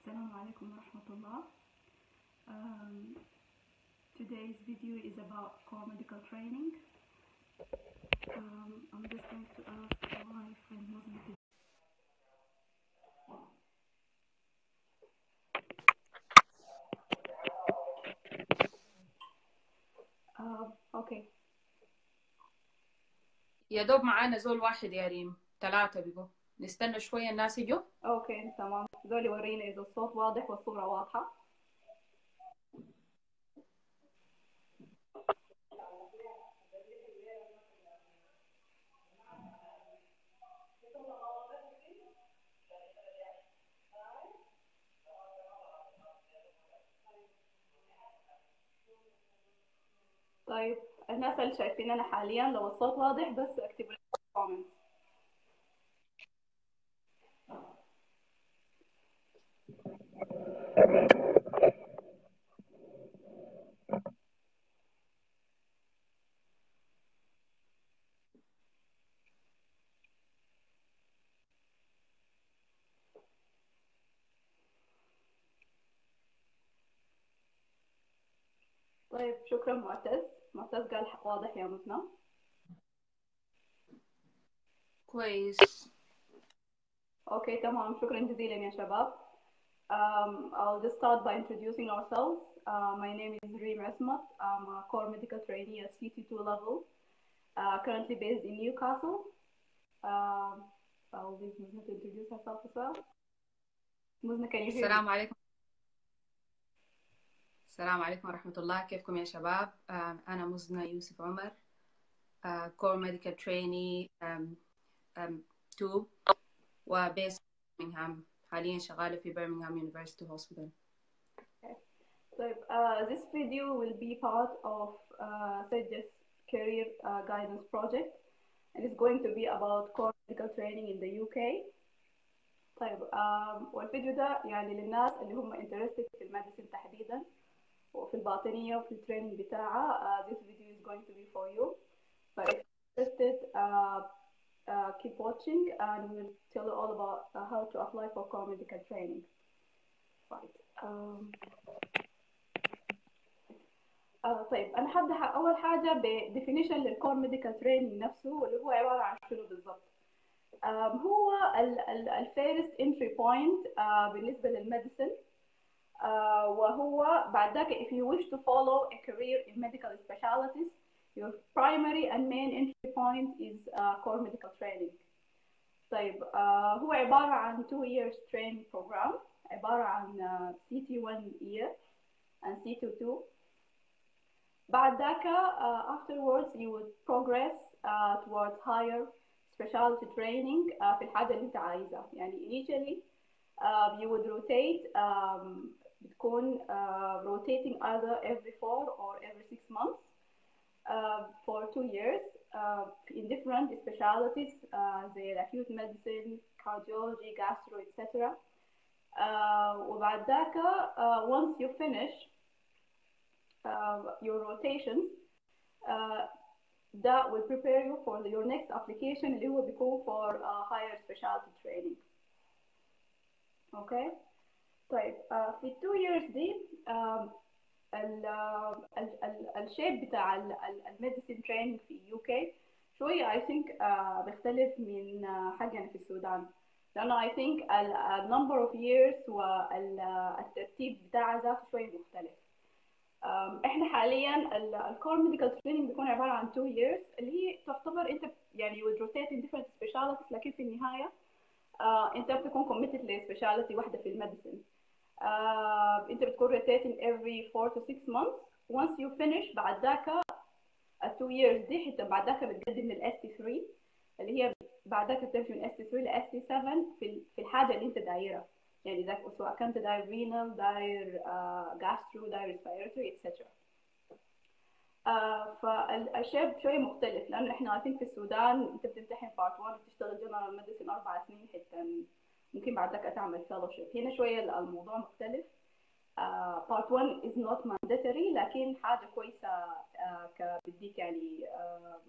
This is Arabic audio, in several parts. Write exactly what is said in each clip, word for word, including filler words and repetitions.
Assalamu alaikum wa rahmatullah. Um, today's video is about core medical training. Um, I'm just going to ask my friend Muslim to uh, okay. يا دوب معانا زول واحد يا ريم، ثلاثة بيقوا نستنى شوية الناس يجوا. اوكي تمام، دول يورينا إذا الصوت واضح والصورة واضحة. طيب الناس اللي شايفيننا حاليا لو الصوت واضح بس اكتبوا لي كومنت. طيب شكرا معتز. معتز قال واضح يا مثنى. كويس. اوكي تمام، شكرا جزيلا يا شباب. Um, I'll just start by introducing ourselves. Uh, my name is Reem Asmat. I'm a core medical trainee at C T two level, uh, currently based in Newcastle. Um, I'll leave Muzna to introduce herself as well. Muzna, can you hear me? السلام عليكم. السلام عليكم ورحمة الله، كيفكم يا شباب؟ أنا مزنة يوسف عمر، core medical trainee two وبيس برمنغهام، حاليا شغالة في برمنغهام University Hospital. Okay. So uh, this video will be part of uh, Sajja's career uh, guidance project, and it's going to be about core medical training in the U K. طيب um, والفيديو ده يعني للناس اللي هم interested في الميديسين تحديدا وفي الباطنية وفي التريننج بتاعها. uh, this video is going to be for you. But if you're interested, uh, uh, keep watching and we'll tell you all about uh, how to apply for core medical training. Right. Um, uh, طيب أنا هبدأ أول حاجة ب definition للكور ميديكال تريننج نفسه، واللي هو عبارة عن شنو بالضبط. um, هو ال first entry point uh, بالنسبة للميديسن. uh, وهو بعد ذاك if you wish to follow a career in medical specialties, your primary and main entry point is uh, core medical training. طيب uh, هو عبارة عن two years training program، عبارة عن uh, C T one year and C T two. بعد ذاك uh, afterwards you would progress uh, towards higher specialty training uh, في الحاجة اللي انت عايزها. يعني initially uh, you would rotate um, بتكون uh, rotating either every four or every six months uh, for two years uh, in different specialties uh, زي acute medicine, cardiology, gastro, et cetera. Uh, وبعد ذاك uh, once you finish uh, your rotations uh, that will prepare you for the, your next application اللي هو بيكون for uh, higher specialty training. Okay. طيب uh, في two years دي um, ال ال ال الشيب بتاع الميديسين تريننج في يو كي شوية I think uh, بيختلف من uh, حقنا في السودان، لأنه I think ال number of years والترتيب بتاعها ذاته شوية مختلف. um, احنا حاليا الكور ميديكال تريننج بيكون عبارة عن two years اللي هي تعتبر انت يعني you rotate in different specialties، لكن في النهاية uh, انت بتكون committed لسبيشاليتي واحدة في الميديسين. uh, انت بتكون rotating every four to six months. once you finish بعد ذاك ال two years دي حتى بعد ذاك بتقدم لل S T three اللي هي بعد ذاك بتمشي من S T three ل S T seven في في الحاجة اللي انت دايرها، يعني ذاك سواء كنت داير renal داير uh, gastro داير respiratory et cetera. uh, فالشيء شوية مختلف، لأنه احنا I think في السودان انت بتمتحن part one وبتشتغل general medicine أربع سنين حتى ممكن بعد ذاك تعمل fellowship. هنا شوية الموضوع مختلف. uh, part one is not mandatory لكن حاجة كويسة uh, كبديك يعني uh,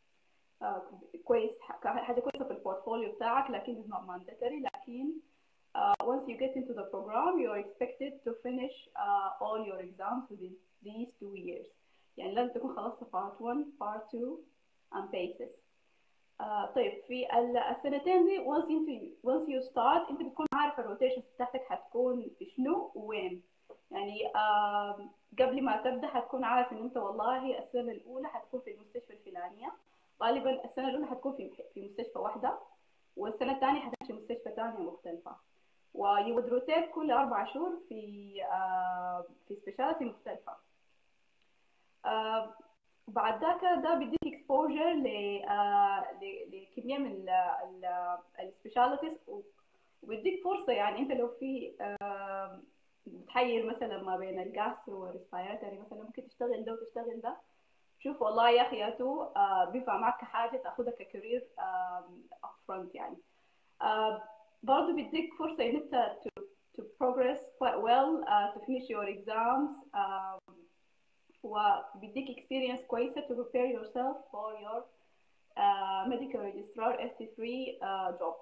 uh, كويس حاجة كويسة في البورتفوليو بتاعك، لكن is not mandatory. لكن Uh, once you get into the program, you are expected to finish uh, all your exams within these two years. يعني لازم تكون خلصت part one, part two, and basis. آه طيب في السنتين دي once انت once you start انت بتكون عارف الروتيشنز بتاعتك هتكون في شنو وين. يعني آه قبل ما تبدا هتكون عارف ان انت والله السنه الاولى هتكون في المستشفى الفلانيه، غالبا السنه الاولى هتكون في في مستشفى واحده، والسنه الثانيه هتمشي مستشفى ثانيه مختلفه، و you would rotate كل اربع شهور في آه في سبيشاليتي مختلفه. آه بعد ذاك ده بيديك اكسبوجر لكميه من السبيشاليتيز، وبيديك فرصه يعني انت لو في بتحير مثلا ما بين الجاسترو والريسبيراتوري مثلا ممكن تشتغل ده وتشتغل ده. شوف والله يا اخي يا تو بينفع معك كحاجه تاخدها ككارير اب فرونت يعني. برضه بيديك فرصه ان انت to, to progress quite well uh, to finish your exams. uh, وبيديك experience كويسة to prepare yourself for your uh, medical registrar إس تي ثري uh, job.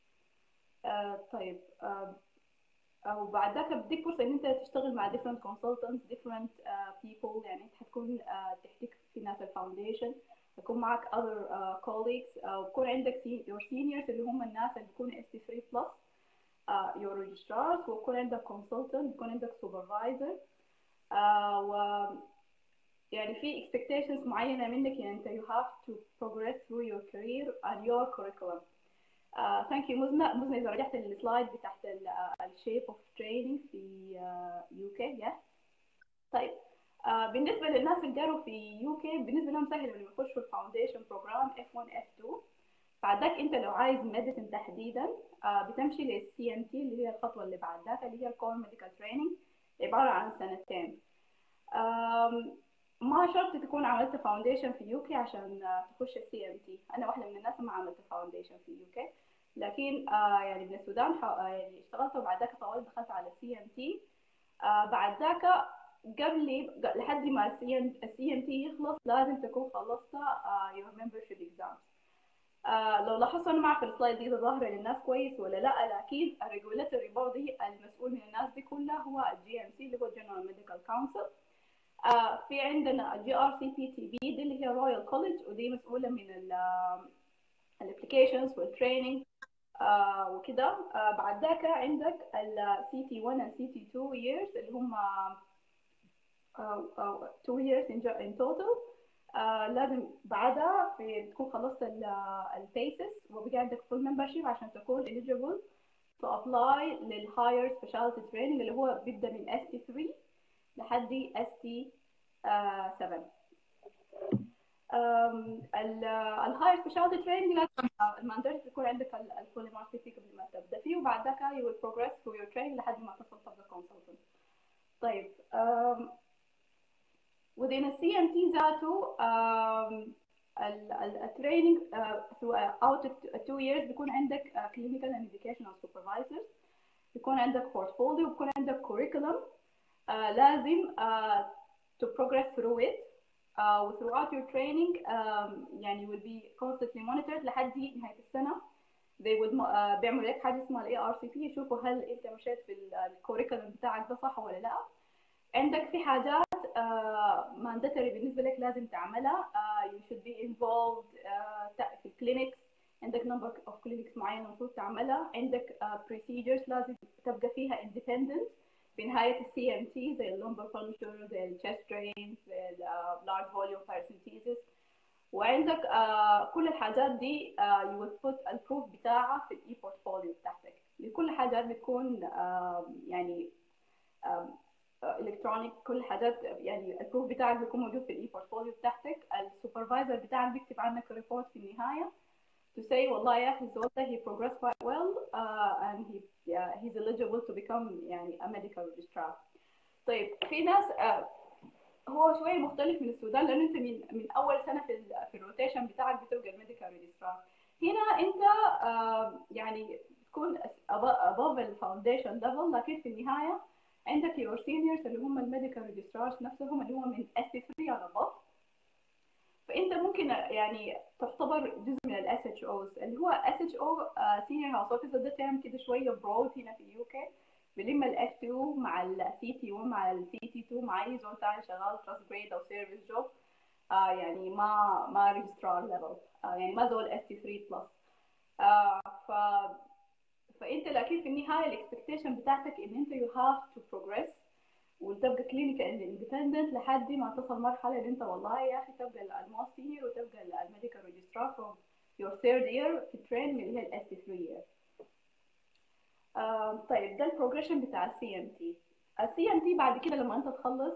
uh, طيب uh, وبعد ذاك بيديك فرصة إن أنت تشتغل مع different consultants different uh, people. يعني أنت حتكون uh, تحتك في ناس الفاونديشن، يكون معك other uh, colleagues، ويكون uh, عندك your seniors اللي هم الناس اللي بيكونوا إس تي ثري plus uh, your registrars، ويكون عندك consultant، يكون عندك supervisor. uh, و يعني في expectations معينة منك، يعني أنت you have to progress through your career and your curriculum. Uh, thank you مزنة. مزنة إذا رجعت للسلايد بتاعت ال uh, shape of training في uh, يو كي. yes. طيب uh, بالنسبة للناس اللي جاروا في يو كي بالنسبة لهم سهل لما يخشوا الفاونديشن بروجرام إف ون إف تو. بعدك أنت لو عايز ميديسن تحديدا uh, بتمشي للسي إم تي اللي هي الخطوة اللي بعد ذاك اللي هي الكور ميديكال تريننج، عبارة عن سنتين. um, ما شرط تكون عملت فاونديشن في يوكي عشان تخش السي ام تي. انا واحده من الناس ما عملت فاونديشن في يوكي، لكن آه يعني من السودان يعني اشتغلت، وبعد ذاك طولت دخلت على السي ام تي. بعد ذاك قبل لحد ما السي ام تي يخلص لازم تكون خلصت يور ممبرشيب اكزامز. لو لاحظتوا انا معك السلايد دي ظاهره للناس كويس ولا لا، لكن الريجوليتوري بودي المسؤول من الناس دي كلها هو الجي ام سي اللي هو جنرال ميديكال كونسل. آه في عندنا جي ار سي بي تي بي دي اللي هي رويال كوليدج، ودي مسؤوله من الابلكيشنز والتريننج آه وكده. آه بعد ذاك عندك السي تي ون and سي تي تو years اللي هم two years in, in total. آه لازم بعدها في تكون خلصت البيسس وبقى عندك full membership عشان تكون eligible to apply للhigher specialty training اللي هو بيبدأ من إس تي ثري لحد إس تي سفن. الهاير سبيشاليتي تريننج لازم المانداتوري تكون عندك الفول ماركتنج قبل ما تبدا فيه، وبعد ذاك you will progress through your training لحد ما تصل تبقى consultant. طيب um, within a سي إم تي ذاته um, التريننج uh, throughout two years بيكون عندك uh, clinical and educational supervisors، بيكون عندك portfolio، بيكون عندك curriculum uh, لازم uh, to progress through it. Uh, throughout your training um, يعني will be constantly monitored لحد نهاية السنة. they would uh, بيعملوا لك حاجة اسمها ال إيه آر سي بي، يشوفوا هل أنت مشيت في الكوريكولم بتاعك ده صح ولا لا. عندك في حاجات uh, mandatory بالنسبة لك لازم تعملها. uh, you should be involved uh, في الكلينكس، عندك number of clinics معينة المفروض تعملها. عندك uh, procedures لازم تبقى فيها independent في نهاية السي ام تي زي اللومبر puncture، زي الchest drains، زي ال uh, large volume paracentesis. وعندك uh, كل الحاجات دي uh, you will put البروف بتاعها في الاي بورتفوليو بتاعتك. كل حاجات بتكون uh, يعني الكترونيك، uh, كل حاجات يعني البروف بتاعك بيكون موجود في الاي بورتفوليو بتاعتك. السوبرفايزر بتاعك بيكتب عنك ريبورت في النهاية to say والله يا أخي الزول ده he progressed quite well uh, and he yeah, he's eligible to become يعني a medical registrar. طيب في ناس uh, هو شوية مختلف من السودان، لأن أنت من من أول سنة في ال في الروتيشن بتاعك بتبقى الميديكال ريجسترار. هنا أنت uh, يعني تكون above الفاونديشن ليفل، لكن في النهاية عندك your seniors اللي هم الميديكال ريجسترارز نفسهم اللي هم من إس تي ثري على above. فانت ممكن يعني تعتبر جزء من الاس اتش اوز اللي هو اس اتش او سينيور هاوس اوفيسر. ده تيرم كده شويه برود هنا في اليو كي، بلم الاف اتنين مع السي تي واحد مع السي تي اتنين مع اي زول تاني شغال تراست جريد او سيرفيس جوب. آه يعني ما ما ريجسترار ليفل، آه يعني ما زول اس تي ثلاثة بلس. آه ف فانت لكن في النهايه الاكسبكتيشن بتاعتك ان انت يو هاف تو بروجريس وتبقى كلينيكال اندبندنت لحد ما تصل مرحله ان انت والله يا اخي تبقى الموست سينيور وتبقى الميديكال ريجسترار فروم يور ثيرد يير في التريننج اللي هي الاس تي ثلاثة يير. آه طيب ده البروجريشن بتاع السي ام تي. السي ام تي بعد كده لما انت تخلص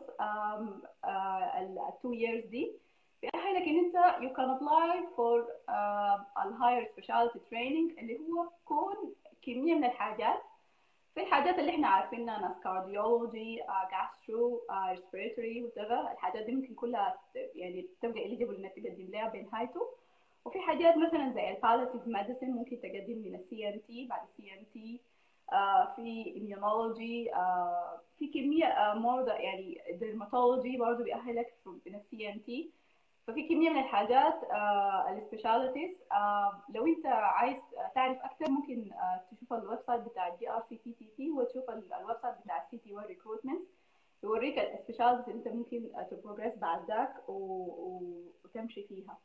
التو ييرز دي بيأهلك ان انت you can apply for uh, a higher specialty training اللي هو كون كمية من الحاجات. في الحاجات اللي احنا عارفينها ناس كارديولوجي، جاسترو، ريسبيراتوري وكذا، الحاجات دي ممكن كلها يعني تبقى eligible انك تقدم لها بنهايته. وفي حاجات مثلا زي البالياتيف ميديسن ممكن تقدم من السي ام تي بعد السي ام تي. في immunology، آه في كمية آه مرضى يعني dermatology برضه بيأهلك من السي ام تي. ففي كمية من الحاجات السبيشاليتيز. لو انت عايز تعرف اكثر ممكن آه تشوف الويب سايت بتاع الجي ار سي تي تي تي وتشوف الويب سايت بتاع السي تي وير ريكروتمنت، يوريك السبيشاليتيز اللي انت ممكن تبروجريس بعد ذاك وتمشي فيها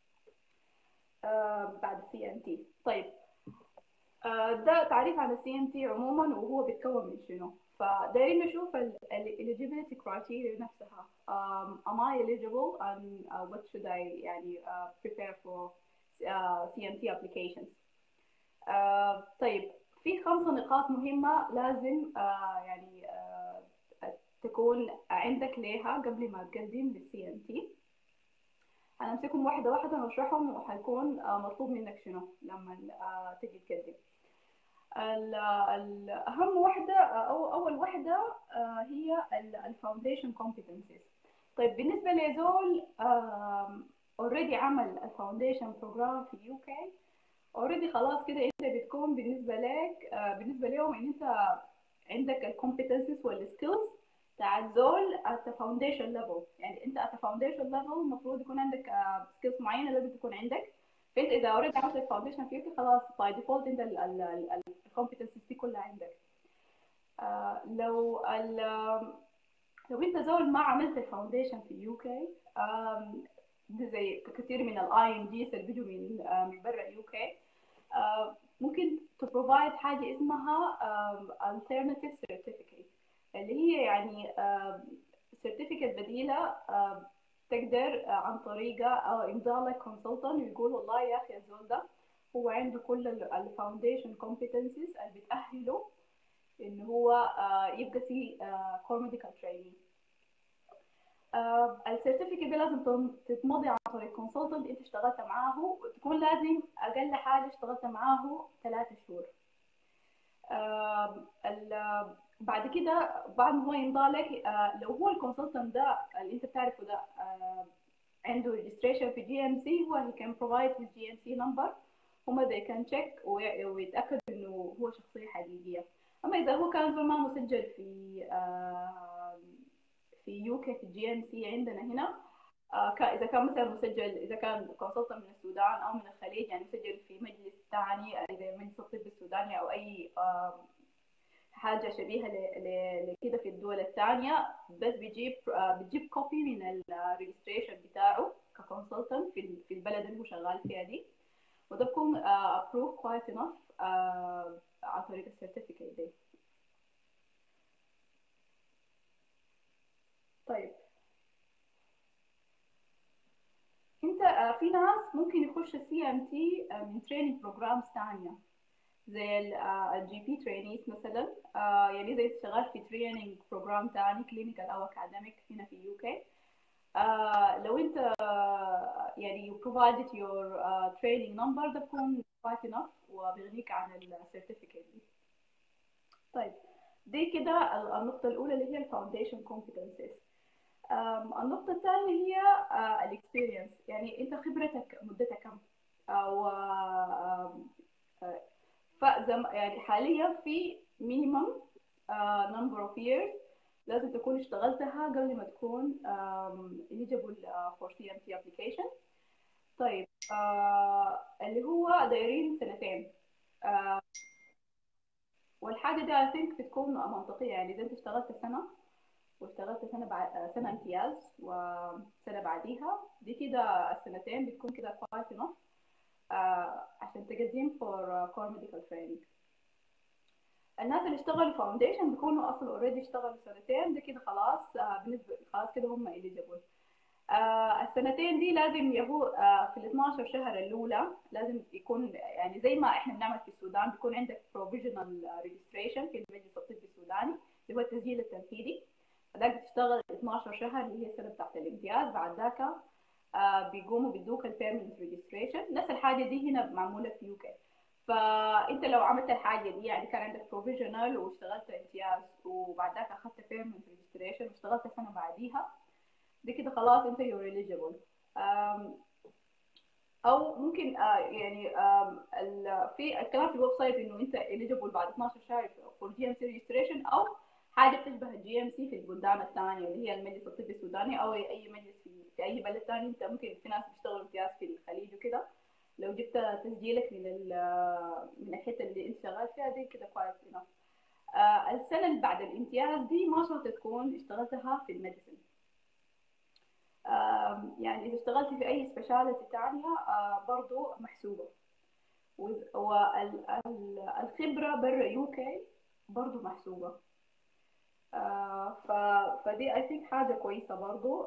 آه بعد السي ام تي. طيب آه ده تعريف عن السي ام تي عموما وهو بيتكون من شنو. فدايرين نشوف ال eligibility criteria نفسها. um, am I eligible and uh, what should I يعني uh, prepare for uh, سي ام تي applications. uh, طيب في خمسة نقاط مهمة لازم uh, يعني uh, تكون عندك ليها قبل ما تقدم للسي ام تي. هنمسكهم واحدة واحدة ونشرحهم وحيكون uh, مطلوب منك شنو لما uh, تجي تقدم. الأهم واحدة أو أول واحدة هي الفاونديشن كومبتنسز. طيب بالنسبة لزول اوريدي عمل الفاونديشن بروجرام في يو كي اوريدي خلاص كده انت بتكون بالنسبة لك بالنسبة لهم ان انت عندك الكومبتنسز والسكيلز بتاع زول at the foundation level. يعني انت at the foundation level المفروض يكون عندك سكيلز معينة لازم تكون عندك. فانت اذا اوريدي عملت الفاونديشن في يو خلاص باي ديفولت انت الكومبتنسز دي كلها عندك. آه لو ال لو انت زول ما عملت الفاونديشن في يو كي، زي كثير من الاي ام جيز اللي بيجوا من آه من برا يو كي، آه ممكن تبروفايد حاجه اسمها آه alternative certificate اللي هي يعني آه certificate بديله آه تقدر عن طريقه او امضاء لك كونسلتنت ويقول والله يا اخي الزول ده هو عنده كل الفاونديشن كومبتنسز اللي بتاهله ان هو يبقى سي كور ميديكال تريننج. السيرتيفيكت دي لازم تتمضي عن طريق كونسلتنت انت اشتغلت معاه وتكون لازم اقل حاجه اشتغلت معاه ثلاثة شهور. بعد كده بعد ما هو يمضى لك لو هو الكونسلتنت ده اللي انت بتعرفه ده عنده ريجستريشن في جي ام سي هو he can provide his جي ام سي number. هما they can check ويتأكد انه هو شخصية حقيقية. اما اذا هو كان ما مسجل في آه في يوكي في الجي ام سي عندنا هنا، آه اذا كان مثلا مسجل اذا كان كونسلتنت من السودان او من الخليج يعني مسجل في مجلس ثاني زي مجلس الطب السوداني او اي آه حاجه شبيهه لكده في الدول الثانيه، بس بيجيب آه بتجيب كوبي من الريجستريشن بتاعه ككونسلتنت في في البلد اللي هو شغال فيها دي، وده بكون ابروف كويس انف عن طريق السيرتيفيكت دي. طيب انت uh, في ناس ممكن يخش السي ام تي من تريننج بروجرامز ثانيه زي الجي بي ترينيز مثلا، uh, يعني زي تشتغل في تريننج بروجرام ثاني كلينيكال او اكاديميك هنا في يو كي. uh, لو انت uh, يعني you provided your uh, training number ده بكون quite enough وبيغنيك عن السيرتيفيكت دي. طيب دي كده النقطة الأولى اللي هي الفاونديشن كومبتنسز. النقطة الثانية هي الاكسبيرينس، يعني أنت خبرتك مدتها كم؟ أو فزم يعني حاليا في minimum uh, number of years لازم تكون اشتغلتها قبل ما تكون um, eligible uh, for سي ام تي application. طيب آه اللي هو دايرين سنتين. آه والحاجة دي I think بتكون منطقية، يعني إذا أنت اشتغلت سنة واشتغلت سنة بعد سنة امتياز وسنة بعديها، دي كده السنتين بتكون كده quite enough آه عشان تقدم for core medical training. الناس اللي اشتغلوا فاونديشن بيكونوا اصلا اوريدي اشتغلوا سنتين، ده كده خلاص آه بالنسبة خلاص كده هم eligible. آه السنتين دي لازم يهو آه في ال اثناشر شهر الأولى لازم يكون يعني زي ما احنا بنعمل في السودان، بيكون عندك provisional registration في المجلس الطبي السوداني اللي هو التسجيل التنفيذي. بعدك بتشتغل اثناشر شهر اللي هي السنة بتاعت الامتياز. بعد ذاك آه بيقوموا بيدوك البيرمنت ريجستريشن. نفس الحاجة دي هنا معمولة في يوكي. فانت لو عملت الحاجة دي يعني كان عندك provisional واشتغلت امتياز وبعد ذاك اخذت بيرمنت ريجستريشن واشتغلت سنة بعديها، دي كده خلاص انت you're eligible. او ممكن آه يعني آه في الكلام في الويب سايت انه انت eligible بعد اثناشر شهر for جي إم سي registration او حاجه بتشبه الجي ام سي في البلدان الثانيه اللي هي المجلس الطبي السوداني او اي مجلس في, في اي بلد ثاني. انت ممكن في ناس بيشتغلوا امتياز في الخليج وكده، لو جبت تسجيلك من من الحته اللي انت شغال فيها دي كده كويس enough. آه السنه اللي بعد الامتياز دي ما شرط تكون اشتغلتها في الميديسن. يعني إذا اشتغلت في أي سبيشاليتي تانية برضو محسوبة. والخبرة برا يوكي برضو محسوبة. فدي I think حاجة كويسة برضو.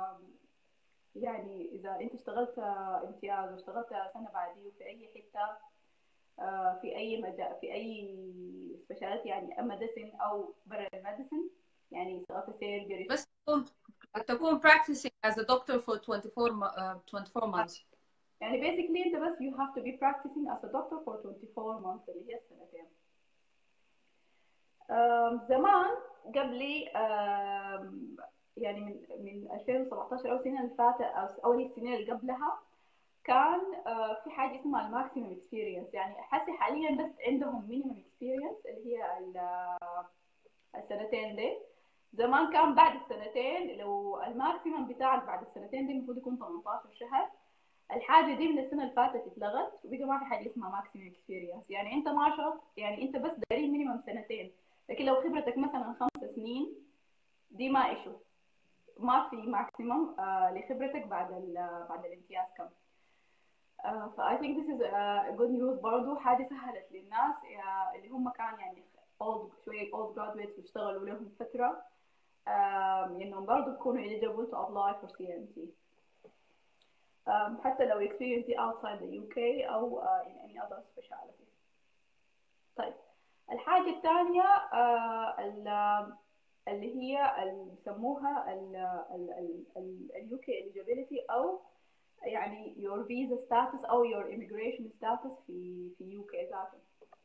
يعني إذا أنت اشتغلت امتياز واشتغلت سنة بعديه في أي حتة في أي مجال في أي سبيشاليتي يعني ميديسن أو برا الميديسن، يعني اشتغلت سيرجري بس تكون practicing as a doctor for twenty-four, uh, twenty-four months. يعني basically انت بس you have to be practicing as a doctor for twenty-four months اللي هي السنتين. زمان قبلي يعني من من ألفين وسبعطعش او السنه اللي فاتت او السنين اللي قبلها كان في حاجه اسمها الماكسيمم اكسبيرينس. يعني حاسه حاليا بس عندهم مينيمم اكسبيرينس اللي هي السنتين دي. زمان كان بعد السنتين لو الماكسيمم بتاعك بعد السنتين دي المفروض يكون ثمانية عشر شهر. الحاجه دي من السنه اللي فاتت اتلغت وبقى ما في حاجه اسمها ماكسيمم اكسبيرينس. يعني انت ما شرط، يعني انت بس دارين مينيمم سنتين، لكن لو خبرتك مثلا خمس سنين دي ما ايشو، ما في ماكسيمم آه لخبرتك بعد بعد الامتياز كم. آه ف I think this is a good news برضو. حاجه سهلت للناس آه اللي هم كان يعني old شويه old graduates بيشتغلوا لهم فتره آه انهم برضو بيكونوا eligible to apply for سي إم سي. Um, حتى لو experience outside the يو كي أو uh, in any other specialty. طيب الحاجة الثانية uh, اللي هي اللي بيسموها ال يو كي eligibility أو يعني your visa status أو your immigration status في في يو كي ذاته.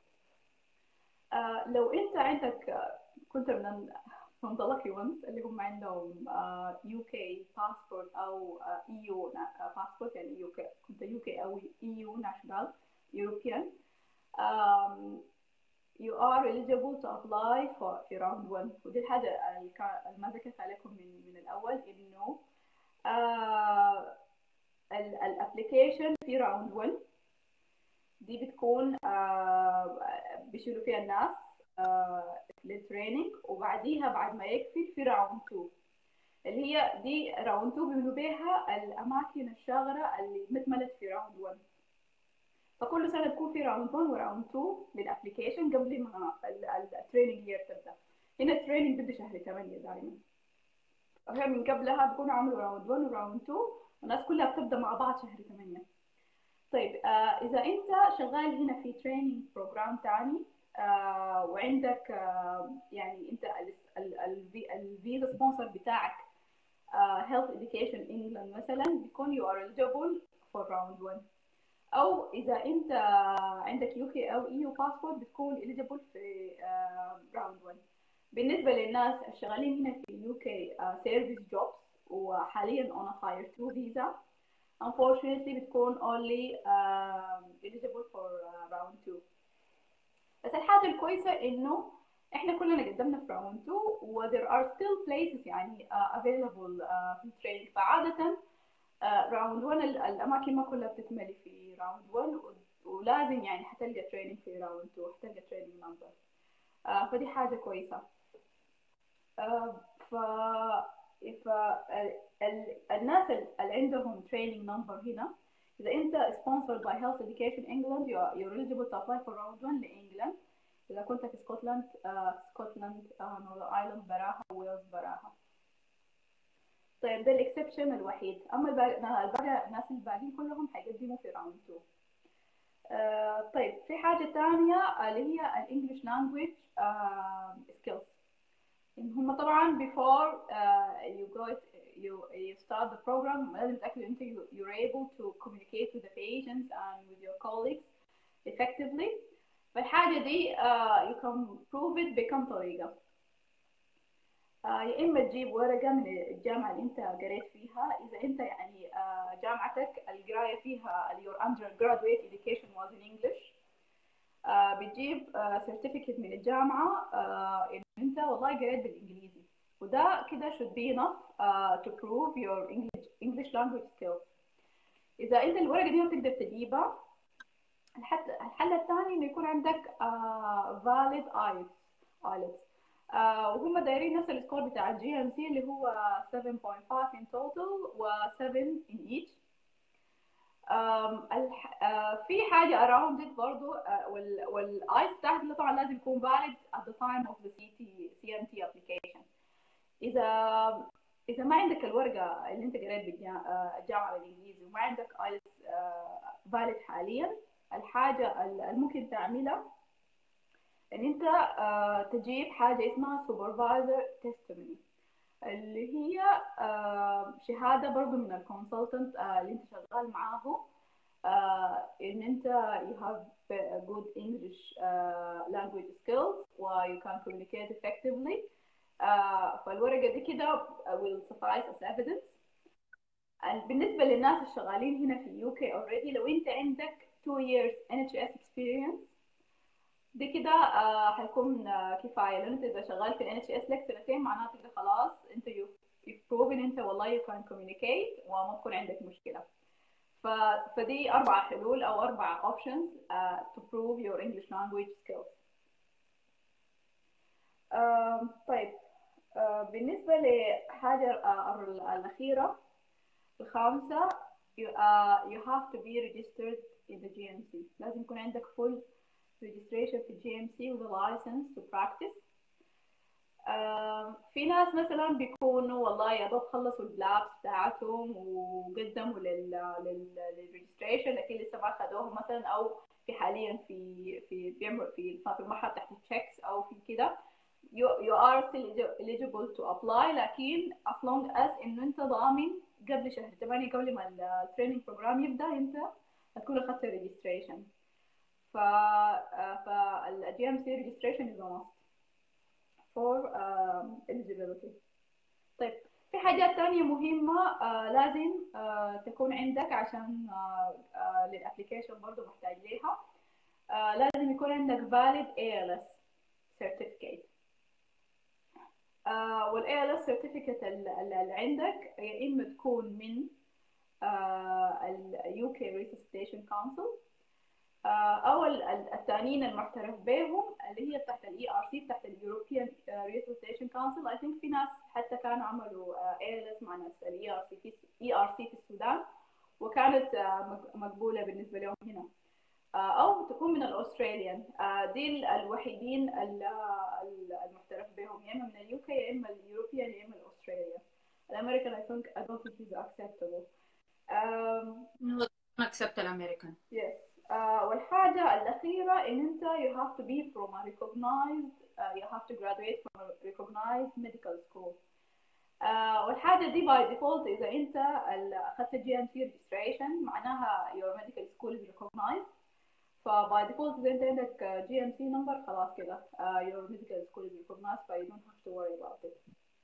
uh, لو أنت عندك uh, كنت من from the lucky ones اللي هم عندهم يو كي passport أو إي يو passport، يعني يو كي كنت يو كي أو إي يو national European um, you are eligible to apply for في round one. ودي الحاجة اللي ما ذكرت عليكم من من الأول إنه uh, الابليكيشن في round one دي بتكون uh, بيشيلوا فيها الناس uh, للتريننج، وبعديها بعد ما يكفي في راوند تو اللي هي دي راوند تو بيعملوا بيها الاماكن الشاغره اللي متملت في راوند واحد. فكل سنه بيكون في راوند واحد وراوند اتنين للابلكيشن قبل ما التريننج يير تبدا. هنا التريننج بده شهر ثمانية دائما، وهي من قبلها بيكونوا عملوا راوند واحد وراوند اتنين والناس كلها بتبدا مع بعض شهر ثمانية. طيب آه اذا انت شغال هنا في تريننج بروجرام ثاني آه وعندك آه يعني انت الفيزا سبونسر بتاعك آه health education England مثلا بيكون you are eligible for round one. او اذا انت عندك يو كي او اي يو باسبورت بتكون eligible في آه round one. بالنسبه للناس الشغالين هنا في يو كي سيرفيس جوبز وحاليا on a tier two visa unfortunately بتكون only uh, eligible for uh, round two. بس الحاجة الكويسة إنه إحنا كلنا قدمنا في round two و there are still places يعني uh, available uh, في training. فعادة راوند واحد الاماكن ما كلها بتتملي في راوند واحد، ولازم يعني حتلقى تريننج في راوند اتنين، حتلقى تريننج نمبر. فدي حاجه كويسه. آه، ف ف ال- الناس اللي عندهم training number هنا، إذا أنت sponsored by Health Education England you are you're eligible to apply for round one لإنجلند. إذا كنت في اسكتلند اسكتلند نورث ايرلاند براها، ويلز براها. طيب ده الاكسبشن الوحيد، أما الباقي الباقي الناس الباقيين كلهم حيقدموا في راوند اتنين. آه، طيب في حاجة تانية اللي هي الانجليش لانجويج سكيلز. إن هم طبعا before uh, you go you you start the program لازم تتأكد أنت you're able to communicate with the patients and with your colleagues effectively. فالحاجة دي uh, you can prove it بكم طريقة. uh, يا إما تجيب ورقة من الجامعة اللي أنت قريت فيها، إذا أنت يعني uh, جامعتك القراية فيها your undergraduate education was in English، uh, بتجيب uh, certificate من الجامعة uh, إن أنت والله قريت بالإنجليزي، وده كده should be enough uh, to prove your English English language skills. إذا أنت الورقة دي ما بتقدر تجيبها، الحل الثاني إنه يكون عندك uh, valid آيلتس آيلتس uh, وهم دايرين نفس السكور بتاع الجي ام سي اللي هو seven point five in total و seven in each. um, الح... uh, في حاجة around it برضو uh, وال والايس بتاعك طبعا لازم يكون valid at the time of the سي تي سي ام تي application. إذا إذا ما عندك الورقة اللي أنت قريت بالجامعة بالإنجليزي وما عندك آيس uh, valid حاليا، الحاجة اللي ممكن تعملها إن أنت uh, تجيب حاجة اسمها supervisor testimony، اللي هي uh, شهادة برضو من الكونسلتنت uh, اللي أنت شغال معاه uh, إن أنت you have a good English uh, language skills و you can communicate effectively. uh, فالورقة دي كده will suffice as evidence. بالنسبة للناس الشغالين هنا في يو كي already، لو أنت عندك two years إن إتش إس experience دي كده آه حيكون آه كفاية، لأن أنت إذا شغال في ال إن إتش إس لك سنتين معناته كده خلاص أنت you've proven أنت والله you can communicate وما تكون عندك مشكلة. ف... فدي أربع حلول أو أربع options uh, to prove your English language skills. uh, طيب uh, بالنسبة لحاجة uh, الأخيرة الخامسة you, uh, you have to be registered in the جي إم سي. لازم يكون عندك full registration في جي إم سي with a license to practice. uh, في ناس مثلا بيكونوا والله يا دوب خلصوا البلابس بتاعتهم وقدموا لل لل للريجستريشن لكن لسه ما خدوهم مثلا، او في حاليا في في بيعملوا في في المرحله تحت التشيكس او في كده you, you are still eligible to apply، لكن as long as انه انت ضامن قبل شهر ثمانية قبل ما التريننج بروجرام يبدا انت هتكون اخذت الريجستريشن. ف فال جي إم سي registration is a must for um, eligibility. طيب في حاجات تانية مهمة uh, لازم uh, تكون عندك عشان uh, uh, للابليكيشن برضو محتاج ليها. uh, لازم يكون عندك valid إيه إل إس certificate. uh, وال إيه إل إس certificate اللي عندك يا إما تكون من uh, ال يو كي Resuscitation Council او الثانيين المعترف بهم اللي هي تحت الاي ار سي تحت اليوروبيان ريسوسيشن كونسل. اي ثينك في ناس حتى كانوا عملوا اي ال اس مع ناس الاي ار سي في اي ار سي في السودان وكانت مقبوله بالنسبه لهم هنا، او تكون من الاستراليان. دي الوحيدين المعترف بهم يا اما من اليو كي يا اما اليوروبيان يا اما الاستراليان. الامريكان اي ثينك I don't think is acceptable. um, accept الامريكان. yes. Uh, والحاجة الأخيرة إن أنت you have to be from a recognized uh, you have to graduate from a recognized medical school. uh, والحاجة دي by default إذا أنت أخذت جي إم سي registration معناها your medical school is recognized. ف by default إذا أنت عندك جي إم سي number خلاص كده uh, your medical school is recognized so you don't have to worry about it.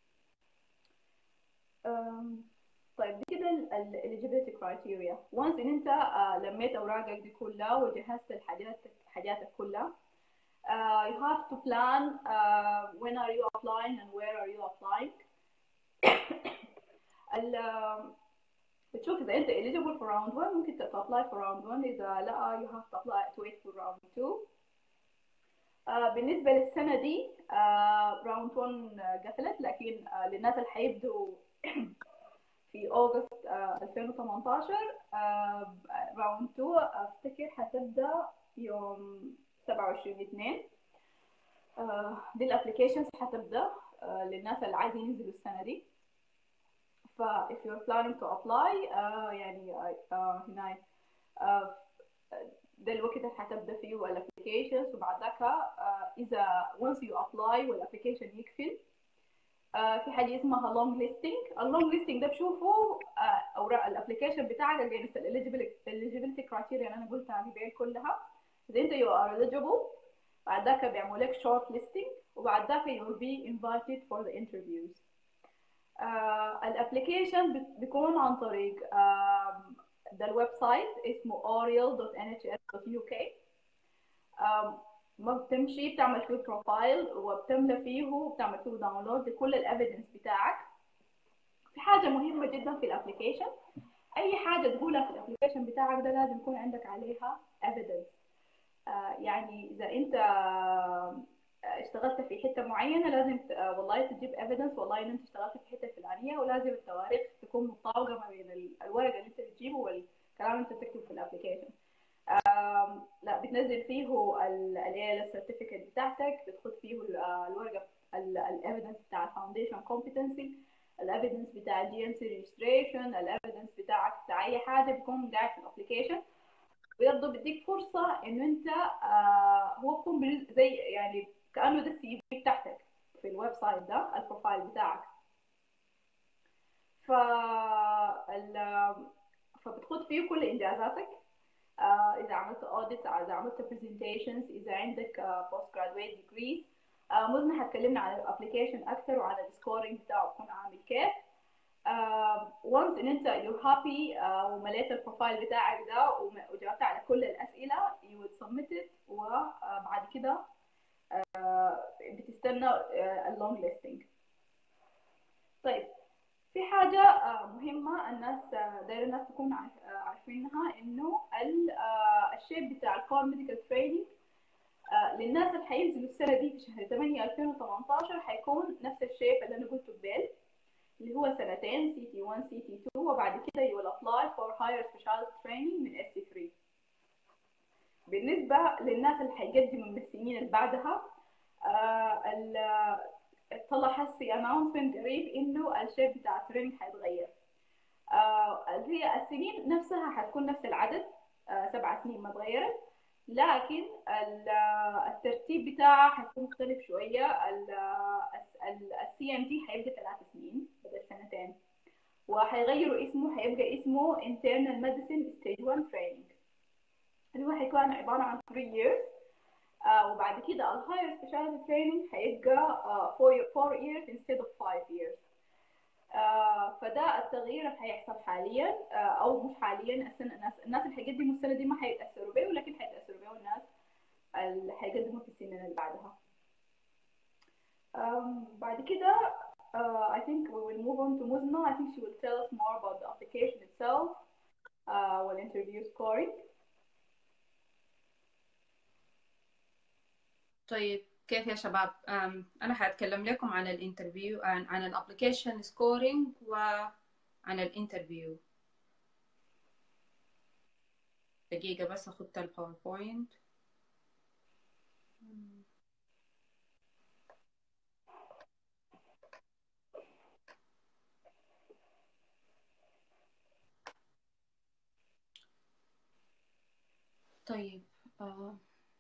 um, طيب دي كده ال eligibility criteria. once ان انت uh, لميت اوراقك دي كلها وجهزت الحاجات حاجاتك كلها uh, you have to plan uh, when are you applying and where are you applying. ال بتشوف إذا أنت eligible for round one ممكن تأبلاي for round one، إذا لا you have to apply to wait for round two. آه بالنسبة للسنة دي آه راوند واحد قفلت، لكن آه للناس اللي حيبدوا في أغسطس آه ألفين وثمانتاشر آه راوند اتنين أفتكر حتبدأ يوم سبعة وعشرين اثنين. آه دي الابليكيشنز حتبدأ آه للناس اللي عايزين ينزلوا السنة دي. ف if you're planning to apply آه يعني آه هنا آه ده الوقت اللي حتبدا فيه الابلكيشنز، وبعد ذاك آه اذا once you apply والابلكيشن يقفل آه في حاجه اسمها long listing. اللونج listing ده بشوفه آه اوراق الابلكيشن بتاعك against eligibility criteria اللي انا قلتها عليها كلها. اذا انت you are eligible بعد ذاك بيعملوا لك short listing، وبعد ذاك you will be invited for the interviews. آه الابلكيشن بيكون عن طريق آه ده الويب سايت اسمه oriel dot n h s dot u k. ما بتمشي بتعمل فيه بروفايل وبتملى فيه وبتعمل فيه داونلود لكل الافيدنس بتاعك. في حاجه مهمه جدا في الابلكيشن، اي حاجه تقولها في الابلكيشن بتاعك ده لازم يكون عندك عليها evidence. آه يعني اذا انت اشتغلت في حته معينه لازم والله تجيب evidence والله ان انت اشتغلت في حته فلانيه، ولازم التواريخ تكون متطابقه ما بين الورقه اللي انت بتجيبه والكلام اللي انت بتكتبه في الابلكيشن. لا بتنزل فيه ال السيرتيفيكت بتاعتك، بتخد فيه الورقه الايفيدنس بتاع الفاونديشن كومبتنسي، الايفيدنس بتاع الجي ام سي ريجستريشن، الايفيدنس بتاعك بتاع اي حاجه بيكون قاعد في الابلكيشن. ويرضى بديك فرصه انه انت آه هو بيكون زي يعني كانه ده السي في بتاعتك في الويب سايت ده البروفايل بتاعك. ف فبتخد فيه كل انجازاتك. آه اذا عملت audits، اذا عملت presentations، اذا عندك آه post graduate degrees. آه مزنة هتكلمنا عن الابلكيشن اكثر وعن السكورينج بتاعه بيكون عامل كيف. آه once ان انت you're happy آه ومليت البروفايل بتاعك ده وجاوبت على كل الاسئله you will submit it، وبعد كده آه بتستنى آه اللونج ليستنج. طيب في حاجة مهمة الناس داير الناس تكون عارفينها، إنه الشيب بتاع الكور ميديكال تريننج للناس اللي حينزلوا السنة دي في شهر ثمانية ألفين وثمانتاشر حيكون نفس الشيب اللي أنا قلته قبل، اللي هو سنتين سي تي واحد سي تي اثنين، وبعد كده you will apply for higher specialty training من إس تي ثلاثة. بالنسبة للناس اللي حيقدموا من السنين اللي بعدها طلع حسي announcement قريب انه الشيب بتاع التريننج حيتغير. آه هي السنين نفسها حتكون نفس العدد، آه سبع سنين ما تغيرت، لكن الترتيب بتاعها حيكون مختلف شويه. السي ام تي حيبقى ثلاث سنين بدل سنتين، وحيغيروا اسمه حيبقى اسمه internal medicine stage one training، اللي هو حيكون عباره عن three years. آه وبعد كده ال higher specialty training هيبقى آه four years instead of five years. آه فده التغيير اللي هيحصل حاليا، آه او مش حاليا، السنه الناس الناس اللي هيقدموا السنه دي ما هيتاثروا بيه، ولكن هيتاثروا بيه الناس اللي هيقدموا في السنين اللي بعدها. um, بعد كده uh, I think we will move on to Muzna. I think she will tell us more about the application itself uh, والinterview scoring. طيب كيف يا شباب؟ أنا حأتكلم لكم عن الانترفيو، عن عن الابلكيشن سكورينج وعن الانترفيو. دقيقة بس أخذت الباوربوينت. طيب آه.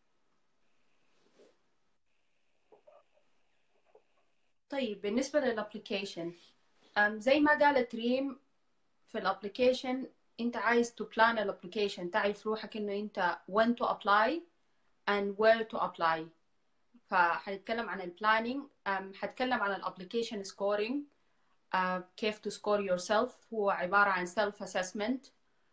طيب بالنسبة للابلكيشن زي ما قالت ريم، في الابلكيشن انت عايز تو بلان الابلكيشن، تعرف روحك انه انت when to apply and where to apply. فحنتكلم عن البلاننج، حتكلم عن الابلكيشن سكورينج، كيف to score yourself. هو عبارة عن self assessment.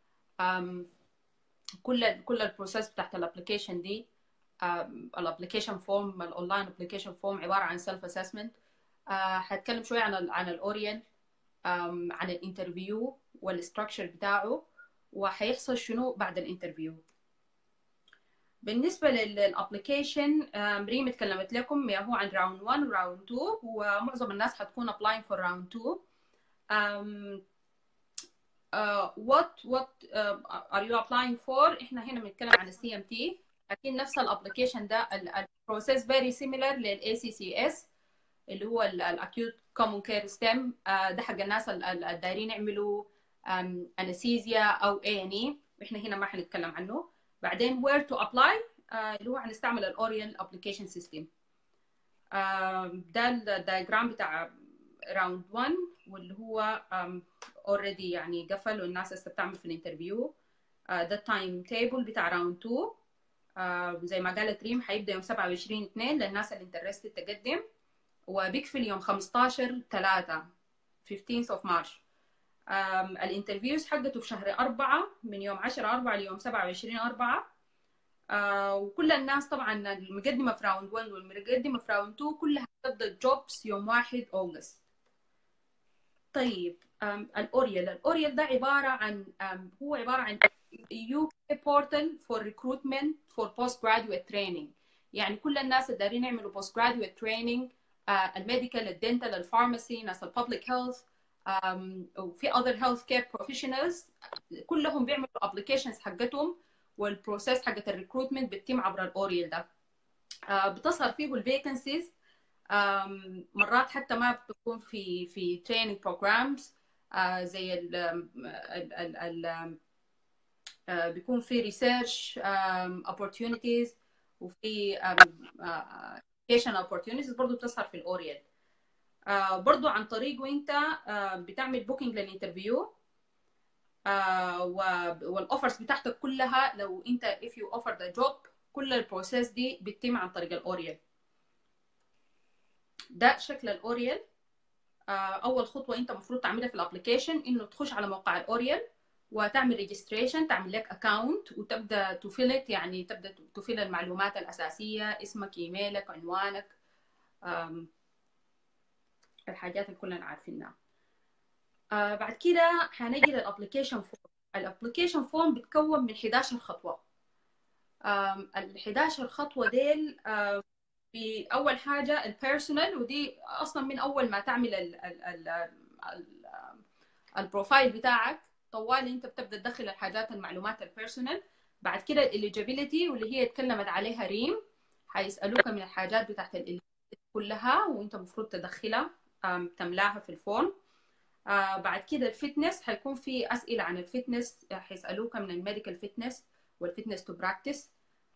كل كل البروسيس بتاعت الابلكيشن دي، الابلكيشن فورم، الاونلاين ابلكيشن فورم عبارة عن self assessment. حتكلم شوية عن ال عن الاورينت، عن الانترفيو والستراكشر بتاعه، وحيحصل شنو بعد الانترفيو. بالنسبه للابلكيشن ريم اتكلمت لكم يا هو عن راوند واحد وراوند اتنين، ومعظم الناس حتكون applying for round two. um, uh, what what uh, are you applying for؟ احنا هنا بنتكلم عن السي ام تي، لكن نفس الابلكيشن ده البروسيس very similar للاي سي سي اس اللي هو الاكيوت كومون كير ستيم. ده حق الناس الدايرين يعملوا انستيزيا او اي ان اي، واحنا هنا ما حنتكلم عنه. بعدين where to apply اللي هو هنستعمل الاوريال ابلكيشن سيستم. ده الدايجرام بتاع راوند واحد واللي هو اوريدي يعني قفل والناس لسه بتعمل في الانترفيو. ده التايم تيبل بتاع راوند اتنين. uh, زي ما قالت ريم حيبدا يوم سبعة وعشرين اثنين للناس اللي انترستد تقدم، وبيقفل يوم خمستاشر ثلاثة خمستاشر of March. الانترفيوز حقته في شهر أربعة من يوم عشرة أربعة ليوم سبعة وعشرين أربعة. uh, وكل الناس طبعا المقدمه في راوند واحد والمقدمه في راوند اتنين كلها تبدا الجوبس يوم واحد أغسطس. طيب um, الاوريال الاوريال ده عباره عن um, هو عباره عن يو كي بورتال فور ريكروتمنت فور بوست جراديويت تريننج. يعني كل الناس اللي دايرين يعملوا بوست جراديويت تريننج، الميديكال الدنتال الفارماسي ناس الببليك هيلث وفي other healthcare professionals كلهم بيعملوا ابلكيشنز حقتهم، والبروسيس حقت الريكروتمنت بتتم عبر الاوريال ده. uh, بتظهر فيه الفيكنسيز، um, مرات حتى ما بتكون في في تريننج بروجرامز uh, زي ال ال ال ال uh, بيكون في ريسيرش um, opportunities وفي um, uh, education opportunities برضو بتظهر في الاوريال. uh, برضو عن طريقه انت uh, بتعمل بوكينج للانترفيو، uh, والاوفرز بتاعتك كلها لو انت if you offer the job كل البروسيس دي بتتم عن طريق الاوريال. ده شكل الاوريال. uh, اول خطوه انت المفروض تعملها في الابلكيشن انه تخش على موقع الاوريال وتعمل ريجستريشن، تعمل لك اكونت وتبدا تفيلت، يعني تبدا تفيل المعلومات الاساسيه، اسمك، ايميلك، عنوانك، um, الحاجات اللي كلنا عارفينها. آه بعد كده هنجي للابلكيشن فورم. الابلكيشن فورم بتكون من حداشر خطوه. ال حداشر خطوه ديل آه في اول حاجه البيرسونال، ودي اصلا من اول ما تعمل ال ال ال ال البروفايل بتاعك طوالي انت بتبدا تدخل الحاجات المعلومات البيرسونال. بعد كده الاليجيبيليتي واللي هي اتكلمت عليها ريم، حيسالوك من الحاجات بتاعت الاليجيبيليتي كلها وانت المفروض تدخلها تملاها في الفورم. آه بعد كده الفتنس، هيكون في اسئله عن الفتنس، هيسالوك من الميديكال فتنس والفتنس تو براكتس.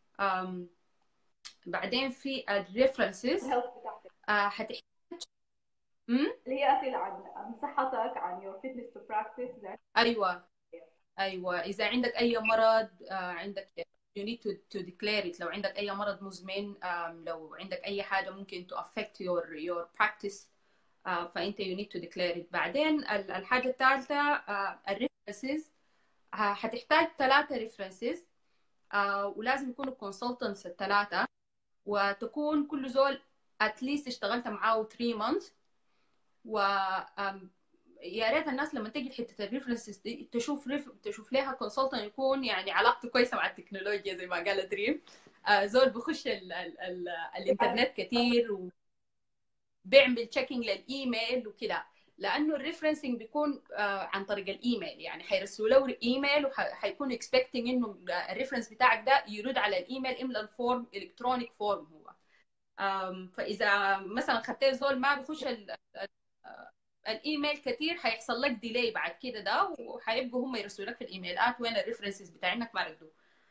بعدين في الريفرنسز هتحتاج اللي هي اسئله عن عن صحتك، عن your fitness to practice. ايوه ايوه اذا عندك اي مرض، آه عندك you need to to declare it. لو عندك اي مرض مزمن، لو عندك اي حاجه ممكن to affect your your practice، آه فانت you need to declare it. بعدين الحاجه الثالثه آه الريفرنسز، هتحتاج ثلاثه ريفرنسز، آه ولازم يكونوا consultants الثلاثه، وتكون كل زول at least اشتغلت معاه ثلاثة months. و يا ريت الناس لما تيجي حته الريفرنسز دي تشوف ريف... تشوف لها كونسلتنت يكون يعني علاقته كويسه مع التكنولوجيا زي ما قالت ريم. آه زول بخش ال... ال... ال... الانترنت كتير وبيعمل تشيكينج للايميل وكده، لانه الريفرنسنج بيكون آه عن طريق الايميل، يعني حيرسلوا له ايميل وحيكونوا اكسبكتنج انه الريفرنس بتاعك ده يرد على الايميل، املى الفورم الكترونيك فورم هو. آم فاذا مثلا خدت زول ما بيخش ال... الايميل كثير حيحصل لك ديلي بعد كده ده، وحيبقوا هم يرسلوا لك في الايميلات وين الريفرنسز بتاعينك ما ردوا.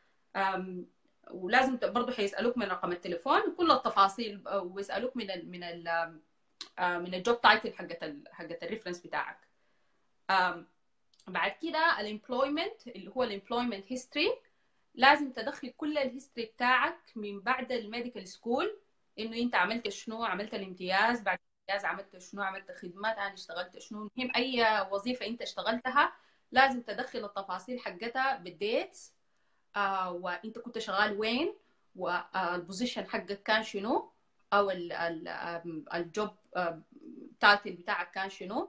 ولازم برضه حيسالوك من رقم التليفون وكل التفاصيل، ويسالوك من ال من ال من الجوب تايتل حقت حقت الريفرنس بتاعك. بعد كده الامبلويمنت اللي هو الامبلويمنت هيستوري، لازم تدخل كل الهيستوري بتاعك من بعد الميديكال سكول، انه انت عملت شنو، عملت الامتياز، بعد الامتياز عملت شنو، عملت خدمات، انا اشتغلت شنو، المهم اي وظيفه انت اشتغلتها لازم تدخل التفاصيل حقتها بالديتس، آه وانت كنت شغال وين، والبوزيشن حقك كان شنو، او الجوب تايتل بتاعك كان شنو،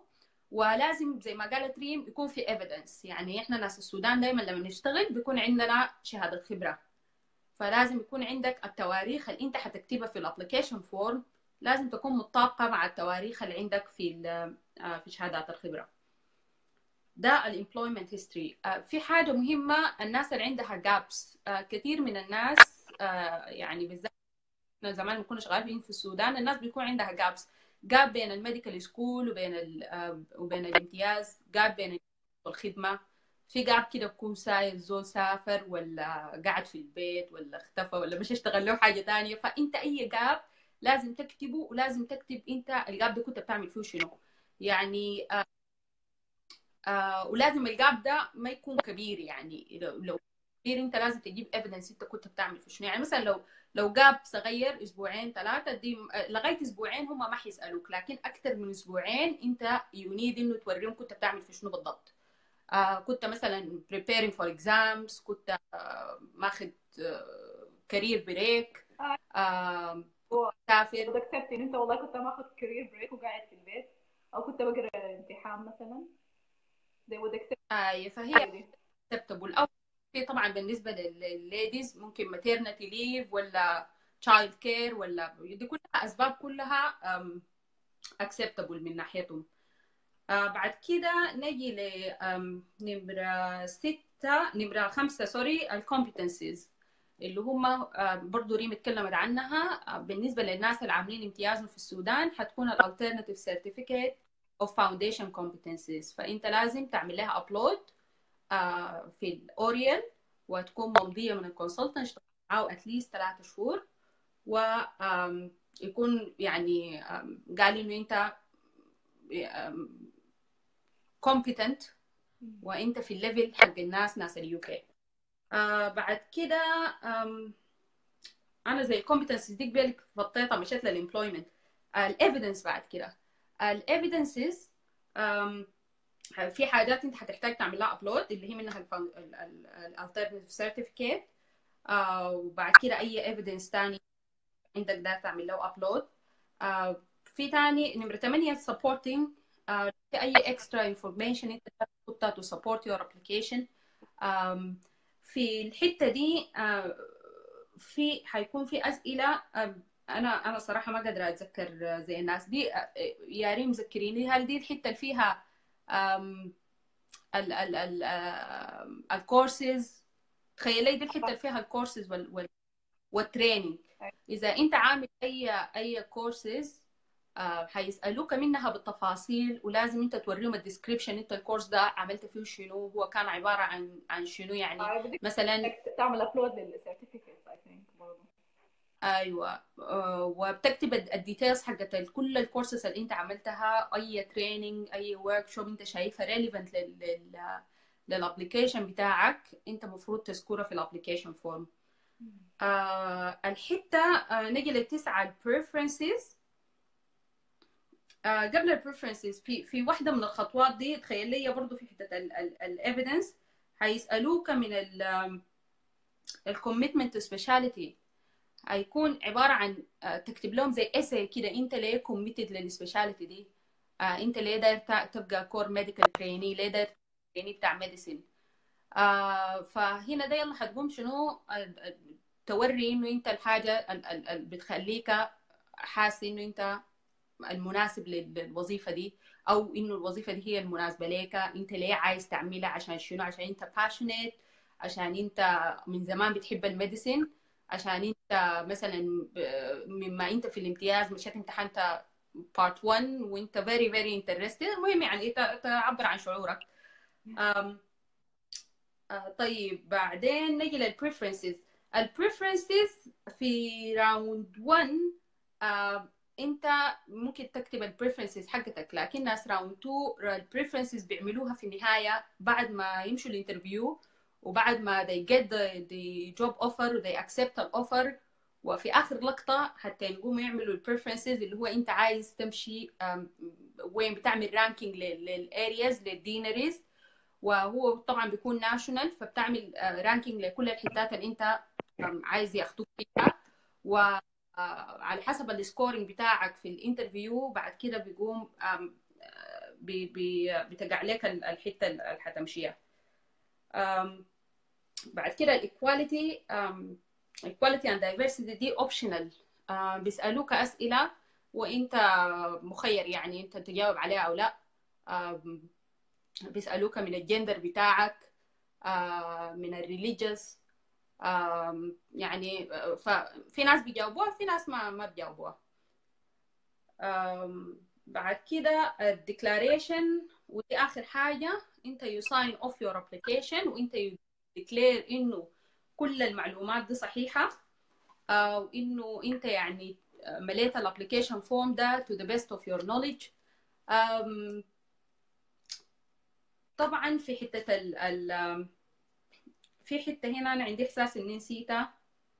ولازم زي ما قالت ريم يكون في evidence. يعني احنا ناس السودان دائما لما نشتغل بيكون عندنا شهاده خبره، فلازم يكون عندك التواريخ اللي انت حتكتبها في الابلكيشن فورم لازم تكون متطابقه مع التواريخ اللي عندك في في شهادات الخبره. ده الامبلويمنت هيستوري. في حاجه مهمه، الناس اللي عندها جابس، كثير من الناس يعني بالذات زمان كنا شغالين في السودان الناس بيكون عندها جابس، جاب بين الميديكال سكول وبين وبين الامتياز، جاب بين الخدمه، في جاب كده بكون سايل زول سافر ولا قاعد في البيت ولا اختفى ولا مش اشتغل له حاجه ثانيه. فانت اي جاب لازم تكتبه، ولازم تكتب انت الجاب ده كنت بتعمل فيه شنو. يعني آه آه ولازم الجاب ده ما يكون كبير، يعني لو, لو كبير انت لازم تجيب ايفيدنس انت كنت بتعمل فيه شنو. يعني مثلا لو لو جاب صغير اسبوعين ثلاثه دي لغايه اسبوعين هم ما حيسالوك، لكن اكثر من اسبوعين انت يونيد انه توريهم كنت بتعمل في شنو بالضبط. آه كنت مثلا preparing for exams، كنت آه ماخذ آه كارير بريك، آه. آه هو سافر. ده اكتبت ان انت والله كنت ماخذ كارير بريك وقاعد في البيت، او كنت بقرا الامتحان مثلا. they would accept آه فهي دي. acceptable. او في طبعا بالنسبه للليديز ممكن maternity leave ولا child care، ولا دي كلها اسباب كلها um, acceptable من ناحيتهم. آه بعد كده نجي ل نمرة ستة نمرة خمسة سوري الكومبتنسيز اللي هم آه برضو ريم اتكلمت عنها. آه بالنسبة للناس اللي عاملين امتيازهم في السودان حتكون الالترناتيف سيرتيفيكيت اوف فاونديشن كومبتنسيز، فانت لازم تعمل لها ابلود آه في الاوريل وتكون ممضية من الكونسلتنت اشتغل معاه اتليست ثلاثة شهور، ويكون يعني قال انه انت competent وانت في الليفل حق الناس ناس اليو كي. آه بعد كده انا زي الكومبتنسز دي بالك فطيتها مشيت للامبلويمنت. الايفيدنس بعد كده الايفيدنسز في حاجات انت هتحتاج تعمل لها ابلود اللي هي منها الالترناتيف سيرتيفيكيت، وبعد كده اي ايفيدنس ثاني عندك ده تعمل له ابلود. آه في ثاني نمره ثمانية supporting آه اي اكسترا انفورميشن انت تحطها to support your application. آم في الحته دي آه في حيكون في اسئله آه انا انا صراحه ما قادره اتذكر زي الناس دي. آه يا ريم ذكريني، هل دي الحته اللي فيها ال ال ال الكورسز؟ تخيلي دي الحته اللي فيها الكورسز وال والتريننج. اذا انت عامل اي اي كورسز حيسالوك منها بالتفاصيل، ولازم انت توريهم الديسكريبشن انت الكورس ده عملت فيه شنو، هو كان عباره عن عن شنو. يعني مثلا تعمل ابلود للسيرتيفيكيتس اي ثينك برضه. ايوه وبتكتب الديتيلز حقت كل الكورسز اللي انت عملتها، اي تريننج اي ورك شوب انت شايفها ريليفنت لل للابلكيشن بتاعك انت المفروض تذكرها في الابلكيشن فورم. آه الحته آه نجي للتسعه البريفرنسز. آه قبل البريفرنسز في في واحده من الخطوات دي تخيل لي برضه في حته الايفيدنس هيسالوك من الكوميتمنت تو سبيشاليتي، هيكون عباره عن آه تكتب لهم زي اساي كده انت ليه كوميتد للسبيشاليتي دي. آه انت ليه داير تبقى كور ميديكال تريني، ليه داير تريني بتاع ميديسين. آه فهنا ده يلا هتقوم شنو توري انه انت الحاجه اللي بتخليك حاسس انه انت المناسب للوظيفه دي، او انه الوظيفه دي هي المناسبه لك، انت ليه عايز تعملها، عشان شنو، عشان انت passionate، عشان انت من زمان بتحب الميديسين، عشان انت مثلا مما انت في الامتياز مشيت امتحنت بارت واحد وانت very very interested. المهم يعني تعبر عن شعورك. آه طيب بعدين نجي للبريفرنسز. البريفرنسز في راوند واحد آه انت ممكن تكتب البريفرنسز حقتك، لكن ناس راوند اتنين البريفرنسز بيعملوها في النهايه بعد ما يمشوا الانترفيو وبعد ما they get the, the job offer they accept the offer، وفي اخر لقطه حتى يقوموا يعملوا البريفرنسز اللي هو انت عايز تمشي وين بتعمل رانكينج للارياز للدينريز، وهو طبعا بيكون ناشونال فبتعمل رانكينج لكل الحتات اللي انت عايز ياخدوك فيها، وعلى حسب السكورينج بتاعك في الانترفيو بعد كده بيقوم بي بي بتقع لك الحته اللي حتمشيها. بعد كده الايكواليتي ايكواليتي اند دايفرسيتي دي اوبشنال، بيسالوك اسئله وانت مخير يعني انت تجاوب عليها او لا. بيسالوك من الجندر بتاعك، من الريليجيوس، يعني ففي ناس بيجاوبوها في ناس ما ما بيجاوبوها. بعد كده الديكلاريشن، ودي اخر حاجه، انت يو ساين اوف يور ابلكيشن وانت يو ديكلير انه كل المعلومات دي صحيحه، وانه انت يعني مليت الابلكيشن فورم ده to the best of your knowledge. طبعا في حته ال ال في حته هنا انا عندي احساس اني نسيتها.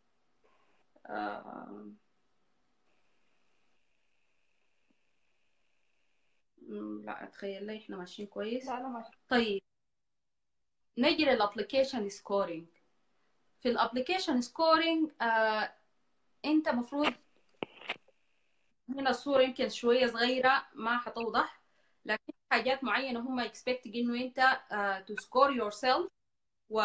لا اتخيل لي احنا ماشيين كويس. لا لا ماشي. طيب نجي للابلكيشن سكورينج. في الابلكيشن سكورينج آه انت مفروض، هنا الصوره يمكن شويه صغيره ما حتوضح، لكن حاجات معينه هم اكسبكتنج انه انت تو سكور يور سيلف، و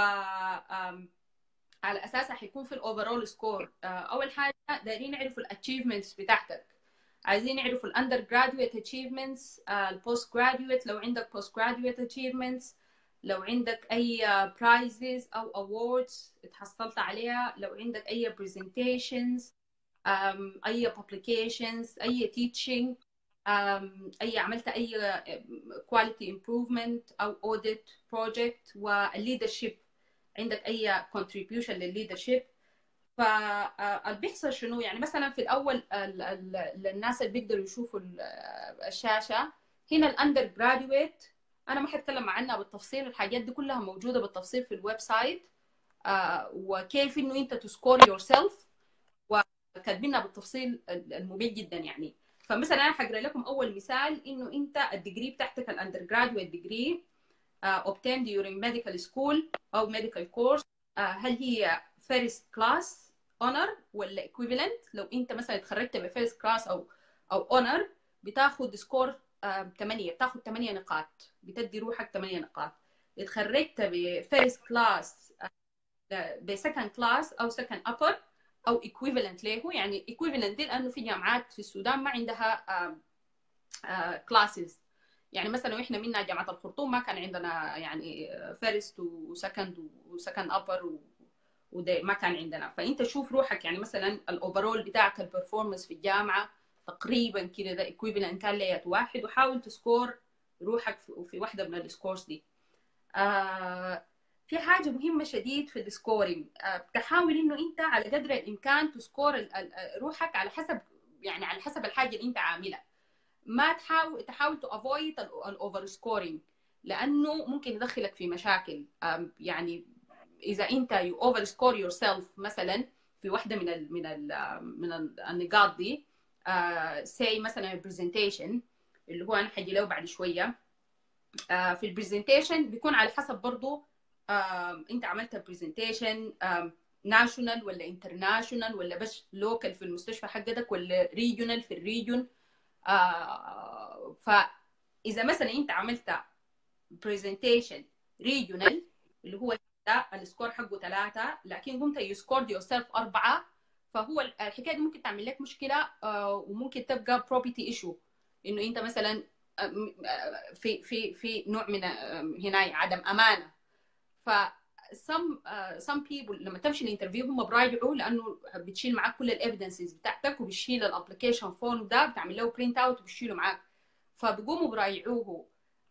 على اساسها حيكون في الاوفرول سكور. اول حاجه دايرين نعرفوا الاتشيفمنتس بتاعتك، عايزين نعرفوا الاندر جراديويت اتشيفمنتس، البوست جراديويت لو عندك بوست جراديويت اتشيفمنتس، لو عندك اي برايزز او اووردز اتحصلت عليها، لو عندك اي برزنتيشنز، اي بابليكيشنز، اي تيتشنج، اي عملت اي كواليتي امبروفمنت او اوديت بروجكت، والليدرشيب عندك اي contribution للليدرشيب. فاللي بيحصل شنو يعني مثلا في الاول ال ال الناس اللي بيقدروا يشوفوا الشاشه هنا الاندر جراديويت، انا ما حتكلم عنها بالتفصيل، الحاجات دي كلها موجوده بالتفصيل في الويب سايت، آه وكيف انه انت تسكور يور سيلف وكاتبينها بالتفصيل الممل جدا يعني. فمثلا انا حقرا لكم اول مثال، انه انت الديجري بتاعتك الاندر جراديويت ديجري Uh, obtained during medical school أو medical course، uh, هل هي first class honor ولا equivalent؟ لو أنت مثلا اتخرجت ب first class أو أو honor بتاخد سكور ثمانية، بتاخد ثمانية نقاط، بتدي روحك ثمانية نقاط. اتخرجت ب first class uh, ب second class أو second upper أو equivalent له، يعني equivalent دي لأنه في جامعات في السودان ما عندها uh, uh, classes. يعني مثلا واحنا منا جامعه الخرطوم ما كان عندنا يعني فيرست وسكند وسكند ابر وده ما كان عندنا. فانت شوف روحك يعني مثلا الاوفرول بتاعك البرفورمانس في الجامعه تقريبا كده ده ايكويفالنت كان ليت واحد، وحاول تسكور روحك في, في واحده من السكورز دي. آه في حاجه مهمه شديد في السكورينج، آه تحاول انه انت على قدر الامكان تسكور روحك على حسب يعني على حسب الحاجه اللي انت عاملها، ما تحاول تحاول تو افويد الاوفر سكورينج لانه ممكن يدخلك في مشاكل. يعني اذا انت يو اوفر سكور يور سيلف مثلا في واحده من ال من ال من النقاط دي، سي مثلا البرزنتيشن اللي هو انا حاجي له بعد شويه، في البرزنتيشن بيكون على حسب برضه انت عملت برزنتيشن ناشونال ولا انترناشونال ولا بس لوكال في المستشفى حقتك ولا ريجونال في الريجون. آه فاذا مثلا انت عملت برزنتيشن ريجونال اللي هو ده السكور حقه ثلاثه، لكن قمت يو سكورد يور سيلف اربعه، فهو الحكايه دي ممكن تعمل لك مشكله، آه وممكن تبقى بروبرتي ايشو، انه انت مثلا في في في نوع من هنا عدم امانه. ف some uh, some people لما تمشي الانترفيو هم براجعوا لانه بتشيل معاك كل الايفيدنسز بتاعتك وبتشيل الابلكيشن فورم ده بتعمل له برينت اوت وبتشيله معاك، فبيقوموا براجعوه.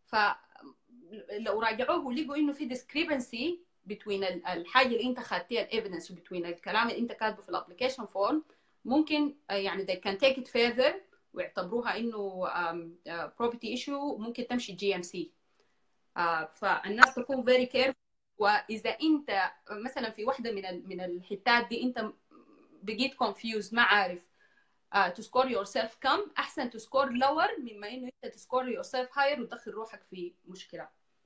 فلو راجعوه ولقوا انه في discrepancy بين الحاجه اللي انت خدتيها الايفيدنس وبين الكلام اللي انت كاتبه في الابلكيشن فورم، ممكن يعني they can take it further ويعتبروها انه um, uh, property issue، ممكن تمشي جي ام سي. فالناس تكون very careful. واذا انت مثلا في واحده من من الحتات دي انت بقيت confused ما عارف uh, to score yourself كم، احسن to score lower مما انه انت to score yourself higher وتدخل روحك في مشكله.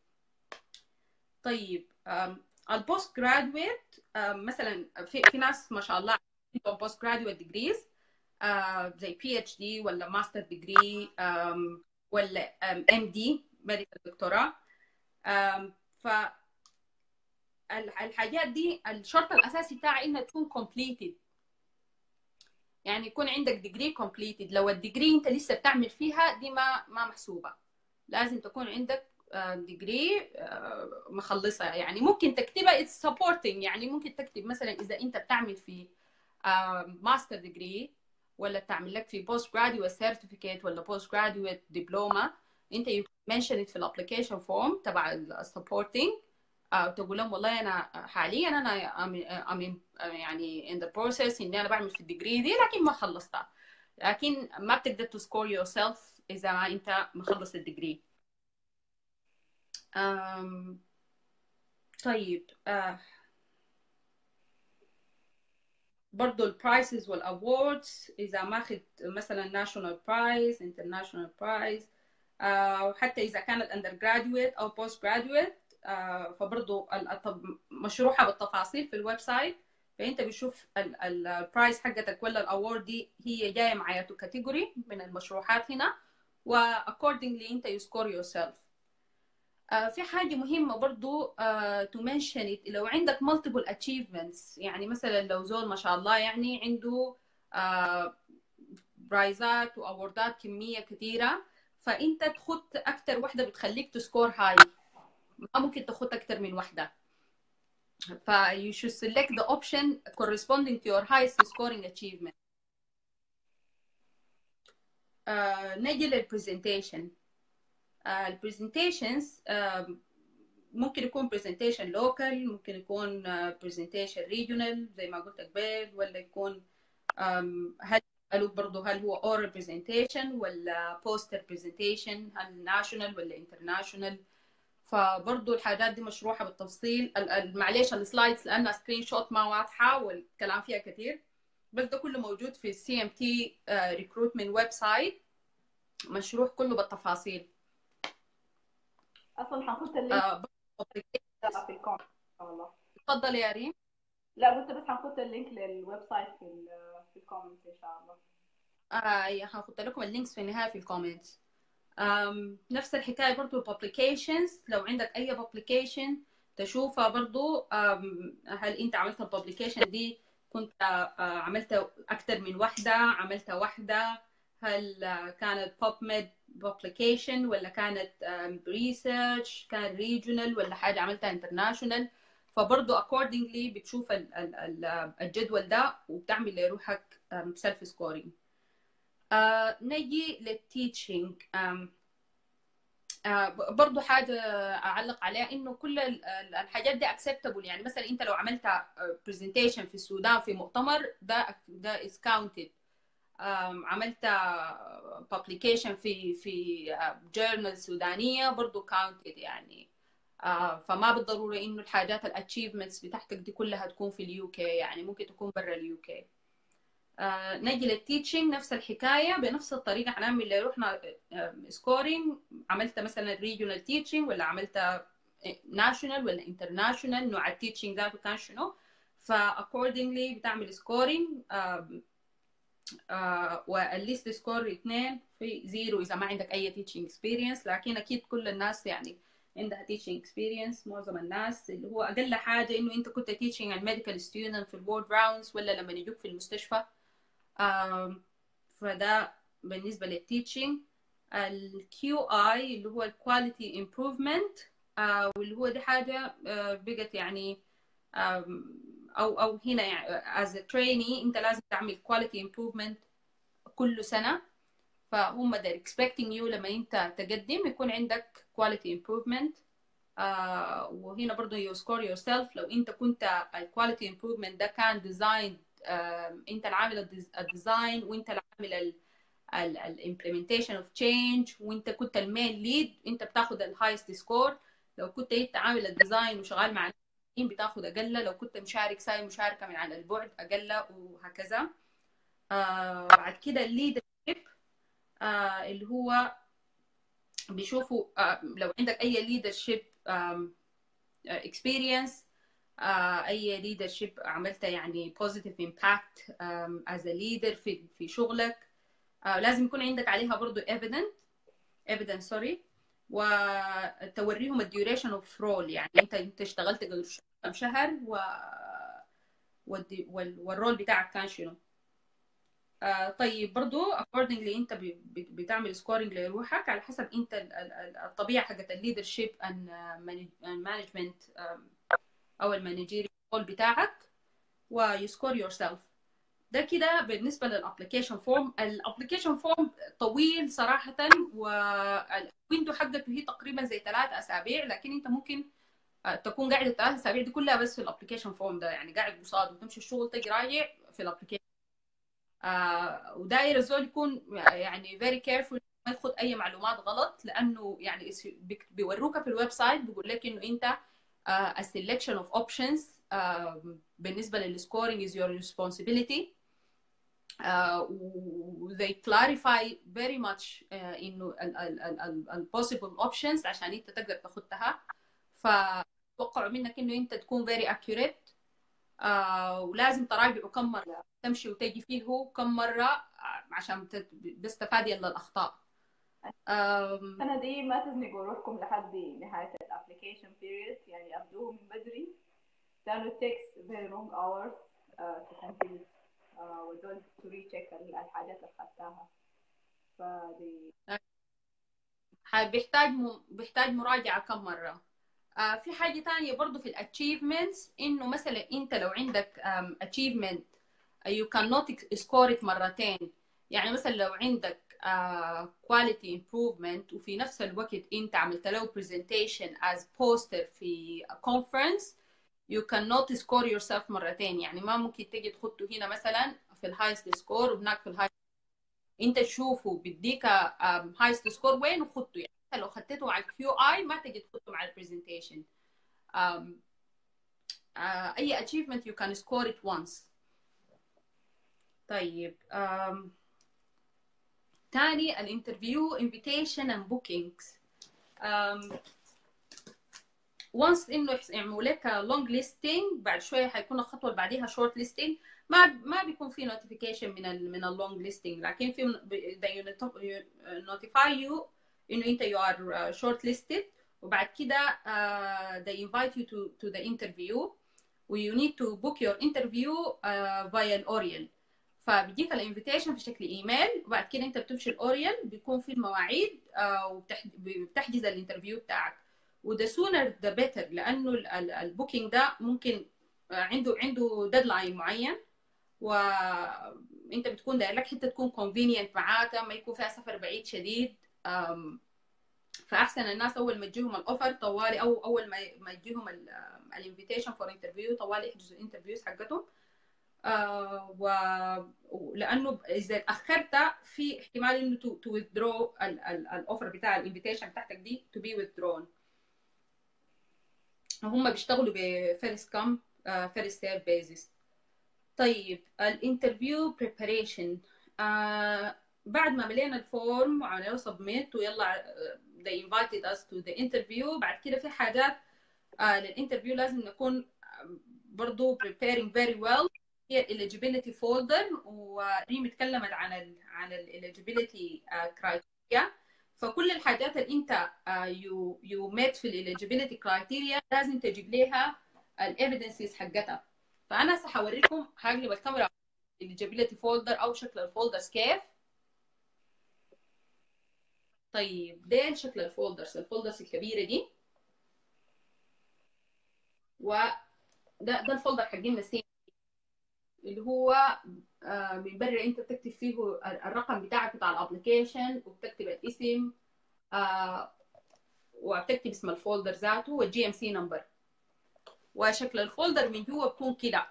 طيب البوست جرادويت مثلا في في ناس ما شاء الله عندهم بوست جرادويت ديجريز زي بي اتش دي ولا ماستر ديجري، ولا ام دي ميديكال دكتوراه. ف الحاجات دي الشرط الاساسي بتاعها انها تكون completed، يعني يكون عندك ديجري completed. لو الديجري انت لسه بتعمل فيها دي ما ما محسوبه، لازم تكون عندك ديجري مخلصه. يعني ممكن تكتبها it's supporting، يعني ممكن تكتب مثلا اذا انت بتعمل في ماستر ديجري ولا بتعمل لك في بوست جراديويت سيرتيفيكيت ولا بوست جراديويت دبلومه، انت you mention it في الابلكيشن فورم تبع السبورتنج، تقول لهم والله انا حاليا انا I'm يعني in the process اني انا بعمل في الديجري دي لكن ما خلصتها. لكن ما بتقدر تسكور يور سيلف اذا ما انت مخلص الديجري. أم طيب أه برضو البرايسز والاووردز، اذا ماخذ مثلا ناشونال برايز انترناشونال برايز، وحتى اذا كانت اندر جراديويت او بوست جراديويت، فبرضو مشروحه بالتفاصيل في الويب سايت. فانت بتشوف البرايس حقتك ولا الاوورد دي هي جايه معايا كاتيجوري من المشروحات هنا، واكوردنجلي انت يو سكور يور سيلف. Uh, في حاجة مهمة برضو uh, to mention it. لو عندك multiple achievements، يعني مثلا لو زول ما شاء الله يعني عنده uh, برايزات وأوردات كمية كثيرة، فأنت تخط أكتر واحدة بتخليك تسكور هاي، ما ممكن تخط أكتر من واحدة. ف you should select the option corresponding to your highest scoring achievement. uh, نجي للبرزنتيشن. البرزنتيشنز uh, ممكن يكون presentation local، ممكن يكون presentation regional زي ما قلت قبل، ولا يكون هل قالوا برضه هل هو oral presentation ولا poster presentation، هل national ولا international. فبرضه الحاجات دي مشروحة بالتفصيل. معليش السلايدز لأنها سكرين شوت ما واضحة والكلام فيها كثير، بس ده كله موجود في السي ام تي ريكروتمنت ويب سايت، مشروح كله بالتفاصيل. اصلا هنحط اللينك آه في الكومنت ان شاء الله. اتفضل يا ريم. لا قلت بس هنحط اللينك للويب سايت في في الكومنت ان شاء الله. آه هحط لكم اللينكس في النهايه في الكومنتس. نفس الحكايه برضو publications، لو عندك اي publication تشوفها برضو هل انت عملت الببليكيشن دي كنت uh, عملت اكثر من واحده، عملت واحده، هل uh, كانت PubMed publication ولا كانت um, research، كان regional ولا حاجه عملتها international. فبرضو accordingly بتشوف ال ال ال الجدول ده وبتعمل لروحك سيلف سكورينج. uh, نجي للتيتشنج. um, uh, برضو حاجة أعلق عليها إنه كل الحاجات دي acceptable. يعني مثلا أنت لو عملت presentation في السودان في مؤتمر ده ده is counted. um, عملت publication في في journal سودانية برضو counted يعني. uh, فما بالضرورة إنه الحاجات الachievements بتاعتك دي كلها تكون في اليو كي، يعني ممكن تكون برا اليو كي. آه نجي للتيتشنج نفس الحكايه بنفس الطريقه هنعمل اللي رحنا سكورينج. عملت مثلا ريجونال تيتشنج ولا عملت ناشونال ولا انترناشونال، نوع التيتشنج ذاته كان شنو، فاكوردنجلي بتعمل سكورينج. آه آه والليست سكور اثنين في زيرو اذا ما عندك اي تيتشنج اكسبيرينس، لكن اكيد كل الناس يعني عندها تيتشنج اكسبيرينس. معظم الناس اللي هو اقل حاجه انه انت كنت تيتشنج عن ميديكال ستودنت في الورد راوندز ولا لما يجوك في المستشفى. Um, فده بالنسبة للتيتشنج. الكيو اي اللي هو الكواليتي امبروفمنت، واللي هو دي حاجة uh, بقت يعني um, او او هنا يعني as a trainee انت لازم تعمل quality improvement كل سنة. فهم they're expecting you لما انت تقدم يكون عندك quality improvement. uh, وهنا برضو you score yourself. لو انت كنت الكواليتي improvement ده كان ديزاين، انت العامل الديزاين وانت العامل الامبلمنتيشن اوف تشينج وانت كنت المين ليد، انت بتاخد الهايست سكور. لو كنت انت عامل الديزاين وشغال مع الناس بتاخد اقل، لو كنت مشارك ساي مشاركه من على البعد اقل، وهكذا. آه بعد كده الليدرشيب، آه اللي هو بيشوفوا آه لو عندك اي ليدرشيب اكسبيرينس، Uh, اي ليدرشيب عملتها يعني positive impact um, as a leader في في شغلك. uh, لازم يكون عندك عليها برضو evidence. evidence sorry وتوريهم الديوريشن اوف رول، يعني انت انت اشتغلت قبل كم شهر و والدي- وال- والرول بتاعك كان شنو. آه طيب برضو accordingly انت ب- ب- بتعمل سكورنج لروحك على حسب انت ال- ال- ال- الطبيعه حقت الليدرشيب اند مانجمنت او المانجيري رول بتاعك ويسكور يور سيلف. ده كده بالنسبه للابلكيشن فورم. الابلكيشن فورم طويل صراحه، والويندو حقته هي تقريبا زي ثلاث اسابيع، لكن انت ممكن آه، تكون قاعد الثلاث اسابيع دي كلها بس في الابلكيشن فورم ده، يعني قاعد قصاد وتمشي الشغل تجي راجع في الابلكيشن. آه وداير الزول يكون يعني very careful ما ياخد اي معلومات غلط، لانه يعني بيك- بيوروك في الويب سايت بيقول لك انه انت uh, a selection of options uh, بالنسبه للسكورينج is your responsibility. uh, و- they clarify very much uh, انه ال ال ال ال ال possible options عشان انت تقدر تاخدها. فتوقعوا منك انه انت تكون very accurate. آه ولازم تراجعوا كم مرة، تمشي وتجي فيه كم مرة آه، عشان تت- بس تفادي الأخطاء. آم، السنة دي ما تزنقوا روحكم لحد نهاية الابلكيشن بيريد، يعني أبدوه من بدري لأنه it takes very long hours uh, to complete uh, و don't to recheck الحاجات اللي خدتها. فدي بيحتاج م... بيحتاج مراجعة كم مرة. آه في حاجة تانية برضو في الاتشيفمنتس، إنه مثلا أنت لو عندك um, achievement you cannot score it مرتين. يعني مثلا لو عندك uh, quality improvement وفي نفس الوقت أنت عملت له presentation as poster في conference you cannot score yourself مرتين. يعني ما ممكن تيجي تحطه هنا مثلا في الهايست سكور وهناك في الهايست، انت تشوفه بيديك هايست سكور وين وخطه. يعني انت لو خدته على الكيو اي ما تجي تحطه مع البرزنتيشن. اي achievement you can score it once. طيب um, تاني الانترفيو invitation and bookings. um, once انه يعملوا لك لونج ليستنج بعد شويه حيكون الخطوه اللي بعديها شورت ليستنج. ما ما بيكون في نوتيفيكيشن من ال من اللونج ليستنج، لكن في they notify you انه انت you are short listed، وبعد كده uh, they invite you to to the interview و you need to book your interview uh, via الاوريل. فبيجيك الانفيتيشن في شكل ايميل، وبعد كده انت بتمشي الاوريل بيكون في المواعيد uh, وبتحجز الانترفيو بتاعك. وده sooner the better، لانه البوكينج ده ممكن عنده عنده ديدلاين معين، وانت بتكون داير لك حته تكون convenient معاك ما يكون فيها سفر بعيد شديد. فاحسن الناس اول ما تجيهم الاوفر طوالي او اول ما ما يجيهم الانفيتيشن فور انترفيو طوالي يحجزوا الانترفيوز حقتهم. آه ولانه اذا اخرت في احتمال انه تو withdraw الاوفر بتاع الانفيتيشن بتاعتك دي to be withdrawn. هم بيشتغلوا بفيرست كام فيرست سيرف بيزس. طيب الانترفيو بريباريشن آه بعد ما ملينا الفورم وعملنا سبميت ويلا they invited us to the interview، بعد كده في حاجات آه للانترفيو لازم نكون برضو preparing very well. هي eligibility folder، وريم اتكلمت عن ال عن ال eligibility criteria. فكل الحاجات اللي انت يو يو ميت في الاليجيبيليتي كرايتيريا لازم تجيب لها الايفيدنسز حقتها. فانا سحوريكم هقلب الكاميرا الاليجيبيليتي فولدر او شكل الفولدرز كيف. طيب ده شكل الفولدرز الفولدرز الكبيره دي، وده ده الفولدر حقين السي اللي هو آه من برا انت بتكتب فيه الرقم بتاعك بتاع الابلكيشن وبتكتب الاسم آه وبتكتب اسم الفولدر ذاته والجي ام سي نمبر. وشكل الفولدر من جوا بكون كده،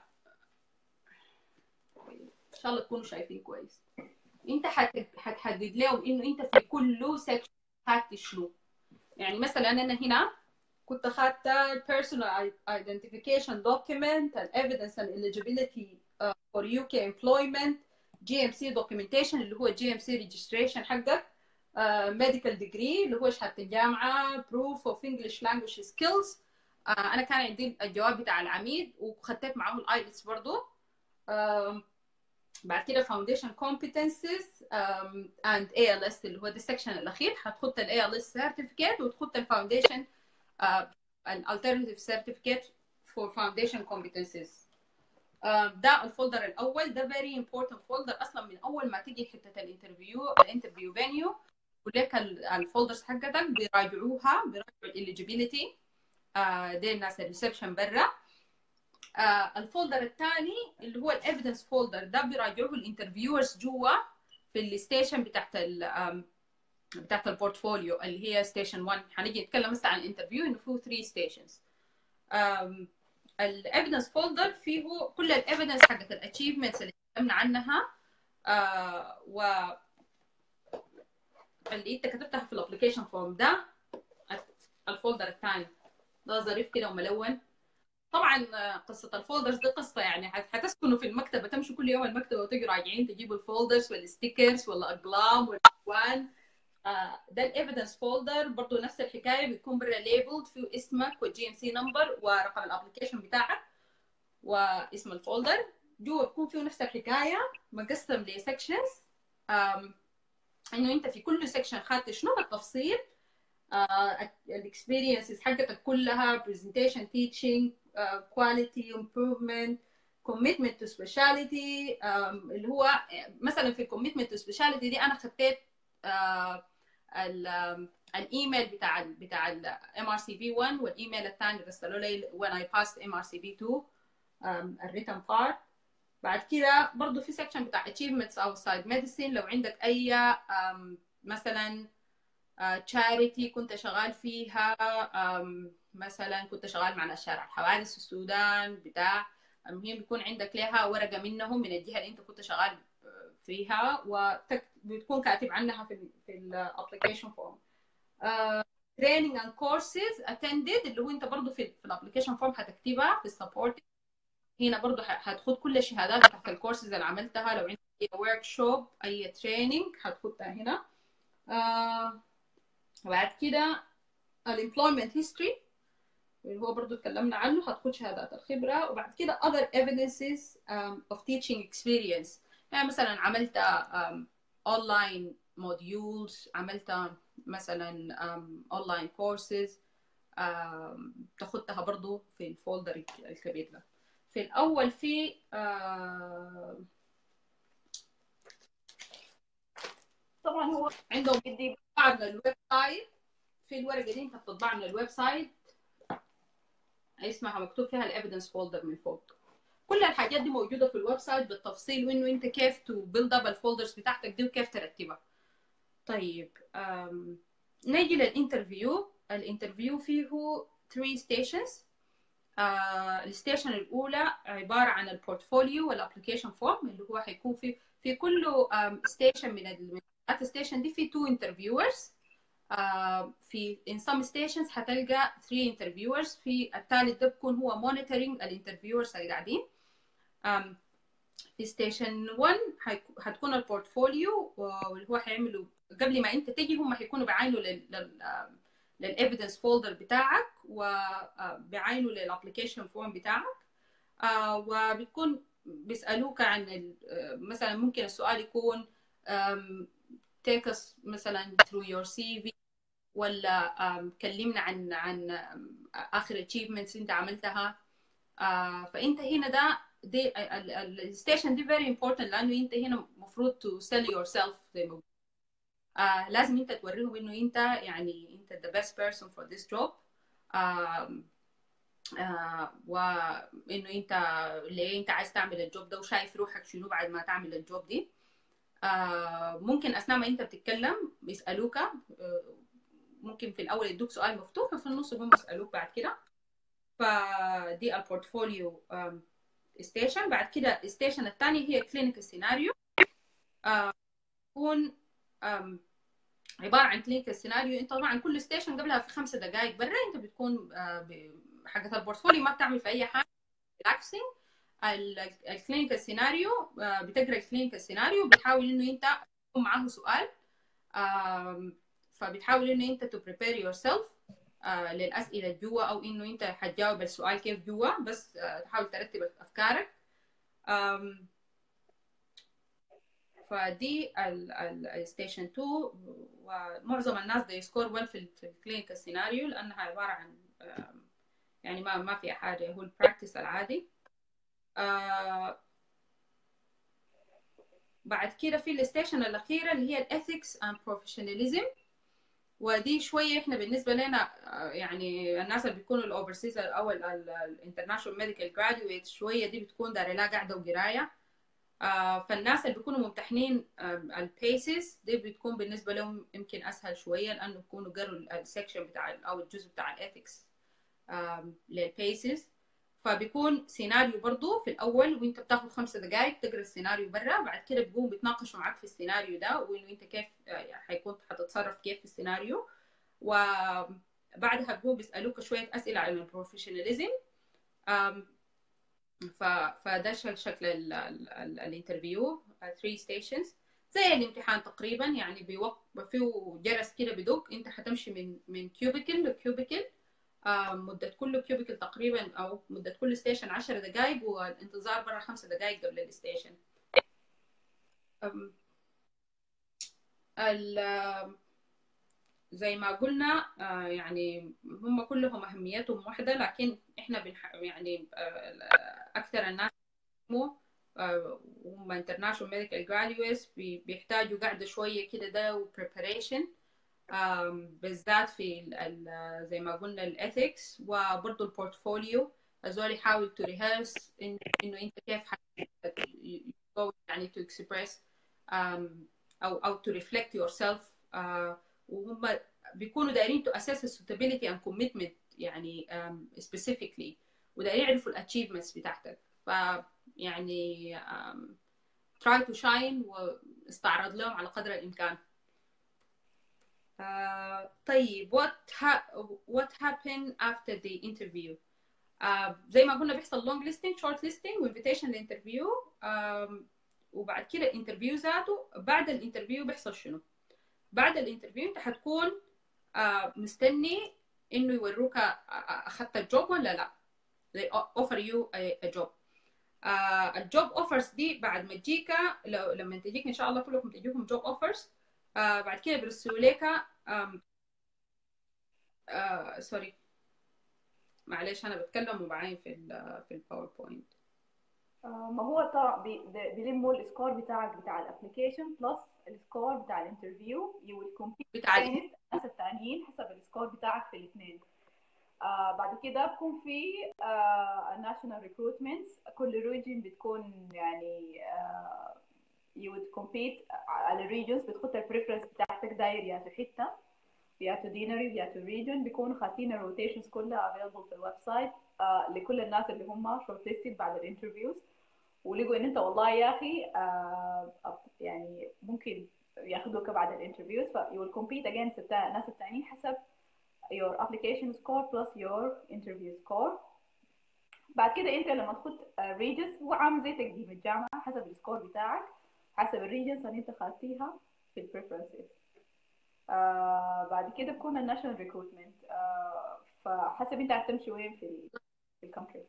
ان شاء الله تكونوا شايفين كويس. انت هتحدد لهم انه انت في كل سيكشن خدت شنو. يعني مثلا انا هنا كنت اخدت personal identification document and evidence and eligibility uh, for يو كي employment جي ام سي documentation اللي هو جي ام سي registration حقك uh, medical degree اللي هو شهادة الجامعة proof of English language skills. uh, انا كان عندي الجواب بتاع العميد وخدت معه الايلتس برضو. uh, بعد كده foundation competencies um, and إيه إل إس اللي هو ده السكشن الاخير. هتخط ال إيه إل إس certificate وتخط ال foundation uh, an alternative certificate for foundation competencies. uh, ده الفولدر الاول، ده very important folder. اصلا من اول ما تيجي حته الانترفيو الانترفيو فينيو ولك الفولدرز حقتك بيراجعوها، بيراجعوا الاليجيبيليتي. uh, دي الناس الريسبشن برا. آه الفولدر الثاني اللي هو الايفيدنس فولدر، ده بيراجعوه الانترفيورز جوا في الستيشن بتاعت ال بتاعت البورتفوليو اللي هي ستيشن واحد. هنيجي نتكلم مثلا عن الانترفيو انه فيه ثلاثة ستيشنز. الايفيدنس فولدر فيه كل الايفيدنس حقت الاتشيفمنتس اللي تكلمنا عنها آه و اللي انت كتبتها في الابلكيشن فورم. ده الفولدر الثاني، ده ظريف كده وملون. طبعا قصه الفولدرز دي قصه يعني هتسكنوا في المكتبه، تمشوا كل يوم المكتبه وتجوا راجعين تجيبوا الفولدرز والستيكرز ولا اقلام والالوان. آه ده الايفيدنس فولدر برضه نفس الحكايه، بيكون برا ليبلد فيه اسمك والجي ام سي نمبر ورقم الابلكيشن بتاعك واسم الفولدر. جوا بيكون فيه نفس الحكايه مقسم لسكشنز، انه انت في كل سكشن خدت شنو بالتفصيل الاكسبيرينسز حقتك كلها، برزنتيشن، تيتشنج، كواليتي امبروفمنت، كوميتمنت تو سبيشاليتي. اللي هو مثلا في الكوميتمنت تو سبيشاليتي دي انا خدت الايميل بتاع ال بتاع الام ار سي بي واحد، والايميل الثاني رسلوا لي when I passed ام ار سي بي اتنين الريتن بارت. بعد كده برضه في سكشن بتاع achievements outside medicine، لو عندك اي مثلا تشاريتي uh, كنت شغال فيها، um, مثلا كنت شغال مع نشر الحوادث السودان بتاع، المهم بيكون عندك لها ورقه منهم من الجهه اللي انت كنت شغال فيها وبتكون كاتب عنها في ال في الابلكيشن فورم. تريننج اند كورسز اتندد اللي هو انت برضه في, في الابلكيشن فورم هتكتبها في السبورت. هنا برضه هتخد كل الشهادات بتاعت الكورسز اللي عملتها، لو عندك اي ورك شوب اي تريننج هتخدها هنا. uh, وبعد كده الامبلويمنت هيستوري اللي هو برضو اتكلمنا عنه، هتخد شهادات الخبره. وبعد كده other evidences um, of teaching experience، يعني مثلا عملت اونلاين um, modules، عملت مثلا اونلاين um, courses، um, تاخدها برضو في الفولدر الكبير ده. في الاول في uh, طبعا هو عندهم بدي بعض الويب سايت، في الورقه دي انت بتطبع من الويب سايت اسمها مكتوب فيها الايفيدنس فولدر من فوق. كل الحاجات دي موجوده في الويب سايت بالتفصيل، وانه انت كيف تو بيلد اب الفولدرز بتاعتك دي وكيف ترتبها. طيب نيجي للانترفيو. الانترفيو فيه ثلاثة ستيشنز. الستيشن الاولى عباره عن البورتفوليو والابلكيشن فورم، اللي هو هيكون في في كل ستيشن من الستيشن دي في تو انترفيورز. Uh, في in some stations هتلقى three interviewers. في الثالث ده بكون هو monitoring الانترفيورز اللي قاعدين. um, في station واحد هتكون البورتفوليو، واللي هو هيعملوا قبل ما انت تجي هم هيكونوا بيعاينوا لل للايفيدنس فولدر بتاعك وبيعاينوا للابلكيشن فورم بتاعك. uh, وبتكون بيسالوك عن مثلا ممكن السؤال يكون um, take us مثلا through your سي في، ولا كلمنا عن عن اخر achievements انت عملتها. فانت هنا ده دي الستيشن دي very important، لانه انت هنا المفروض to sell yourself زي ما آه لازم انت توريهم انه انت يعني انت the best person for this job. آه آه وانه انت ليه انت عايز تعمل الجوب ده وشايف روحك شنو بعد ما تعمل الجوب دي. آه ممكن اثناء ما انت بتتكلم بيسالوك، آه ممكن في الاول يدوك سؤال مفتوح وفي النص هم يسالوك بعد كده. فدي البورتفوليو ستيشن. بعد كده الستيشن الثاني هي كلينيكال سيناريو، تكون عباره عن كلينيكال سيناريو. انت طبعا كل ستيشن قبلها في خمسة دقائق برا انت بتكون حقت البورتفوليو ما بتعمل في اي حاجه، ريلاكسنج. الكلينيكال سيناريو بتقرا الكلينيكال سيناريو، بتحاول انه انت يكون معاه سؤال، فبتحاول انه انت تو بريبير يور سيلف للاسئله جوا، او انه انت حتجاوب السؤال كيف جوا، بس uh, تحاول ترتب افكارك. um, فدي الستيشن اتنين، ومعظم الناس دي يسكور ويل في الكلينيكال سيناريو لانها عباره عن يعني ما ما في حاجه، هو البراكتس العادي. آه بعد كده في الستيشن الاخيره اللي هي الاثكس اند بروفيشناليزم، ودي شويه احنا بالنسبه لنا يعني الناس اللي بيكونوا الاوفرسيز او الانترناشونال ميديكال جراديويت شويه دي بتكون دايره لها قاعده وقرايه. آه فالناس اللي بيكونوا ممتحنين البيسز دي بتكون بالنسبه لهم يمكن اسهل شويه لانه بيكونوا قروا السكشن بتاع او الجزء بتاع الاثكس للبيسز. فبيكون سيناريو برضو في الاول وانت بتاخد خمسة دقائق تقرا السيناريو برا، بعد كده بيقوم بيتناقشوا معاك في السيناريو ده وانه انت كيف حيكون حتتصرف كيف في السيناريو، وبعدها بيقوم بيسالوك شويه اسئله عن البروفيشناليزم. فده شكل الانترفيو ثلاثة ستيشنز زي الامتحان تقريبا، يعني بيوقف فيه جرس كده بدق، انت حتمشي من من كيوبيكل لكيوبيكل، مدة كل كيوبيكل تقريبا او مدة كل ستيشن عشر دقائق، والانتظار برا خمسة دقائق قبل الستيشن. زي ما قلنا يعني هم كلهم اهميتهم واحدة، لكن احنا بنح... يعني اكثر الناس هم international medical graduates بيحتاجوا قاعدة شوية كده ده و preparation بالذات في زي ما قلنا الethics وبرضه البورتفوليو. هذول يحاول to rehearse إن إنه أنت كيف يعني to express أو أو to reflect yourself، وهم بيكونوا دايرين to assess the suitability and commitment يعني specifically، ودايرين يعرفوا ال achievements بتاعتك. ف يعني um, try to shine واستعرض لهم على قدر الإمكان. uh, طيب what, ha what happened after the interview؟ uh, زي ما قلنا بيحصل long listing short listing و invitation للانترفيو، um, وبعد كده الانترفيو ذاته. بعد الانترفيو بيحصل شنو؟ بعد الانترفيو انت حتكون uh, مستني انه يوروك اخذت الجوب ولا لا. they offer you a, a job. آه الجوب اوفرز دي بعد ما تجيك، لو لما تجيك ان شاء الله كلكم تجيكم جوب اوفرز، آه بعد كده بيرسلوا لك آه سوري معلش انا بتكلم وبعين في ال في الباوربوينت. آه ما هو طبعا بيلموا السكور بتاعك بتاع الابلكيشن بلس السكور بتاع الانترفيو، يو ويل كومبيت بتاع الناس الثانيين حسب السكور بتاعك في الاثنين. آه بعد كده بكون في الناشونال ريكروتمنتس، كل ريجن بتكون يعني آه you would compete على الريجنز، بتحط البريفرنس بتاعتك داير يا في حته يا تو دينري يا تو ريجن، بيكونوا خاطين الروتيشنز كلها available في الويب سايت آه لكل الناس اللي هم شورت ليستد بعد الانترفيوز، ولقوا ان انت والله يا اخي آه يعني ممكن ياخذوك بعد الانترفيوز، ف you will compete against الناس الثانيين حسب your application score plus your interview score. بعد كده انت لما تخد ريجنز هو عامل زي تقديم الجامعه، حسب السكور بتاعك حسب الريجنز اللي انت خدتيها في البريفرنسز. آه بعد كده بكون الناشونال ريكروتمنت، آه فحسب انت هتمشي وين في في الكونتري.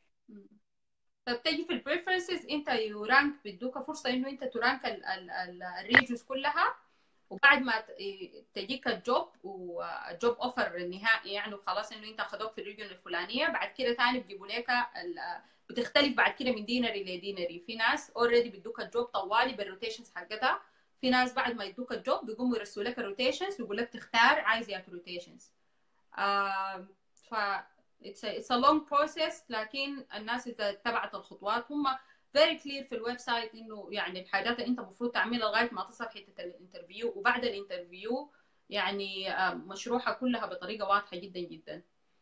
طب تجي في البريفرنسز انت يورانك بيدوك فرصه انه انت ترانك الريجنز كلها، وبعد ما تجيك الجوب والجوب اوفر النهائي يعني وخلاص انه انت اخذوك في الريجن الفلانيه، بعد كده ثاني بيجيبوا لك بتختلف بعد كده من دينري لدينري. في ناس اوريدي بيدوك الجوب طوالي بالروتيشنز حقتها، في ناس بعد ما يدوك الجوب بيقوموا يرسلوا لك الروتيشنز ويقول لك تختار عايز يا روتيشنز. آه ف it's a, it's a long process، لكن الناس اذا اتبعت الخطوات هم very clear في الويب سايت انه يعني الحاجات اللي انت المفروض تعملها لغايه ما تصل حته الانترفيو، وبعد الانترفيو يعني مشروحه كلها بطريقه واضحه جدا جدا.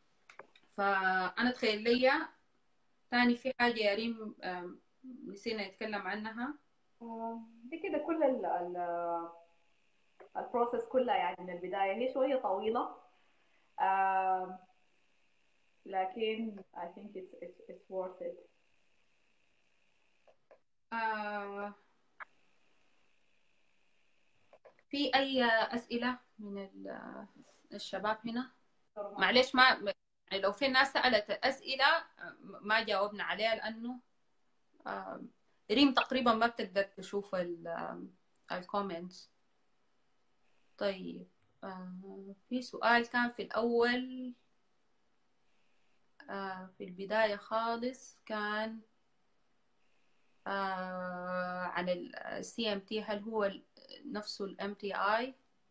فانا تخيل لي ثاني في حاجه يا ريم نسينا نتكلم عنها. دي كده كل ال ال البروسيس كلها يعني من البدايه هي شويه طويله، لكن I think it's it's it's worth it. آه في أي أسئلة من الشباب هنا؟ معلش ما يعني لو في ناس سألت أسئلة ما جاوبنا عليها لأنه آه ريم تقريبا ما بتقدر تشوف الكومنتس. طيب آه في سؤال كان في الأول آه في البداية خالص كان آه عن ال سي إم تي، هل هو نفسه ال إم تي آي؟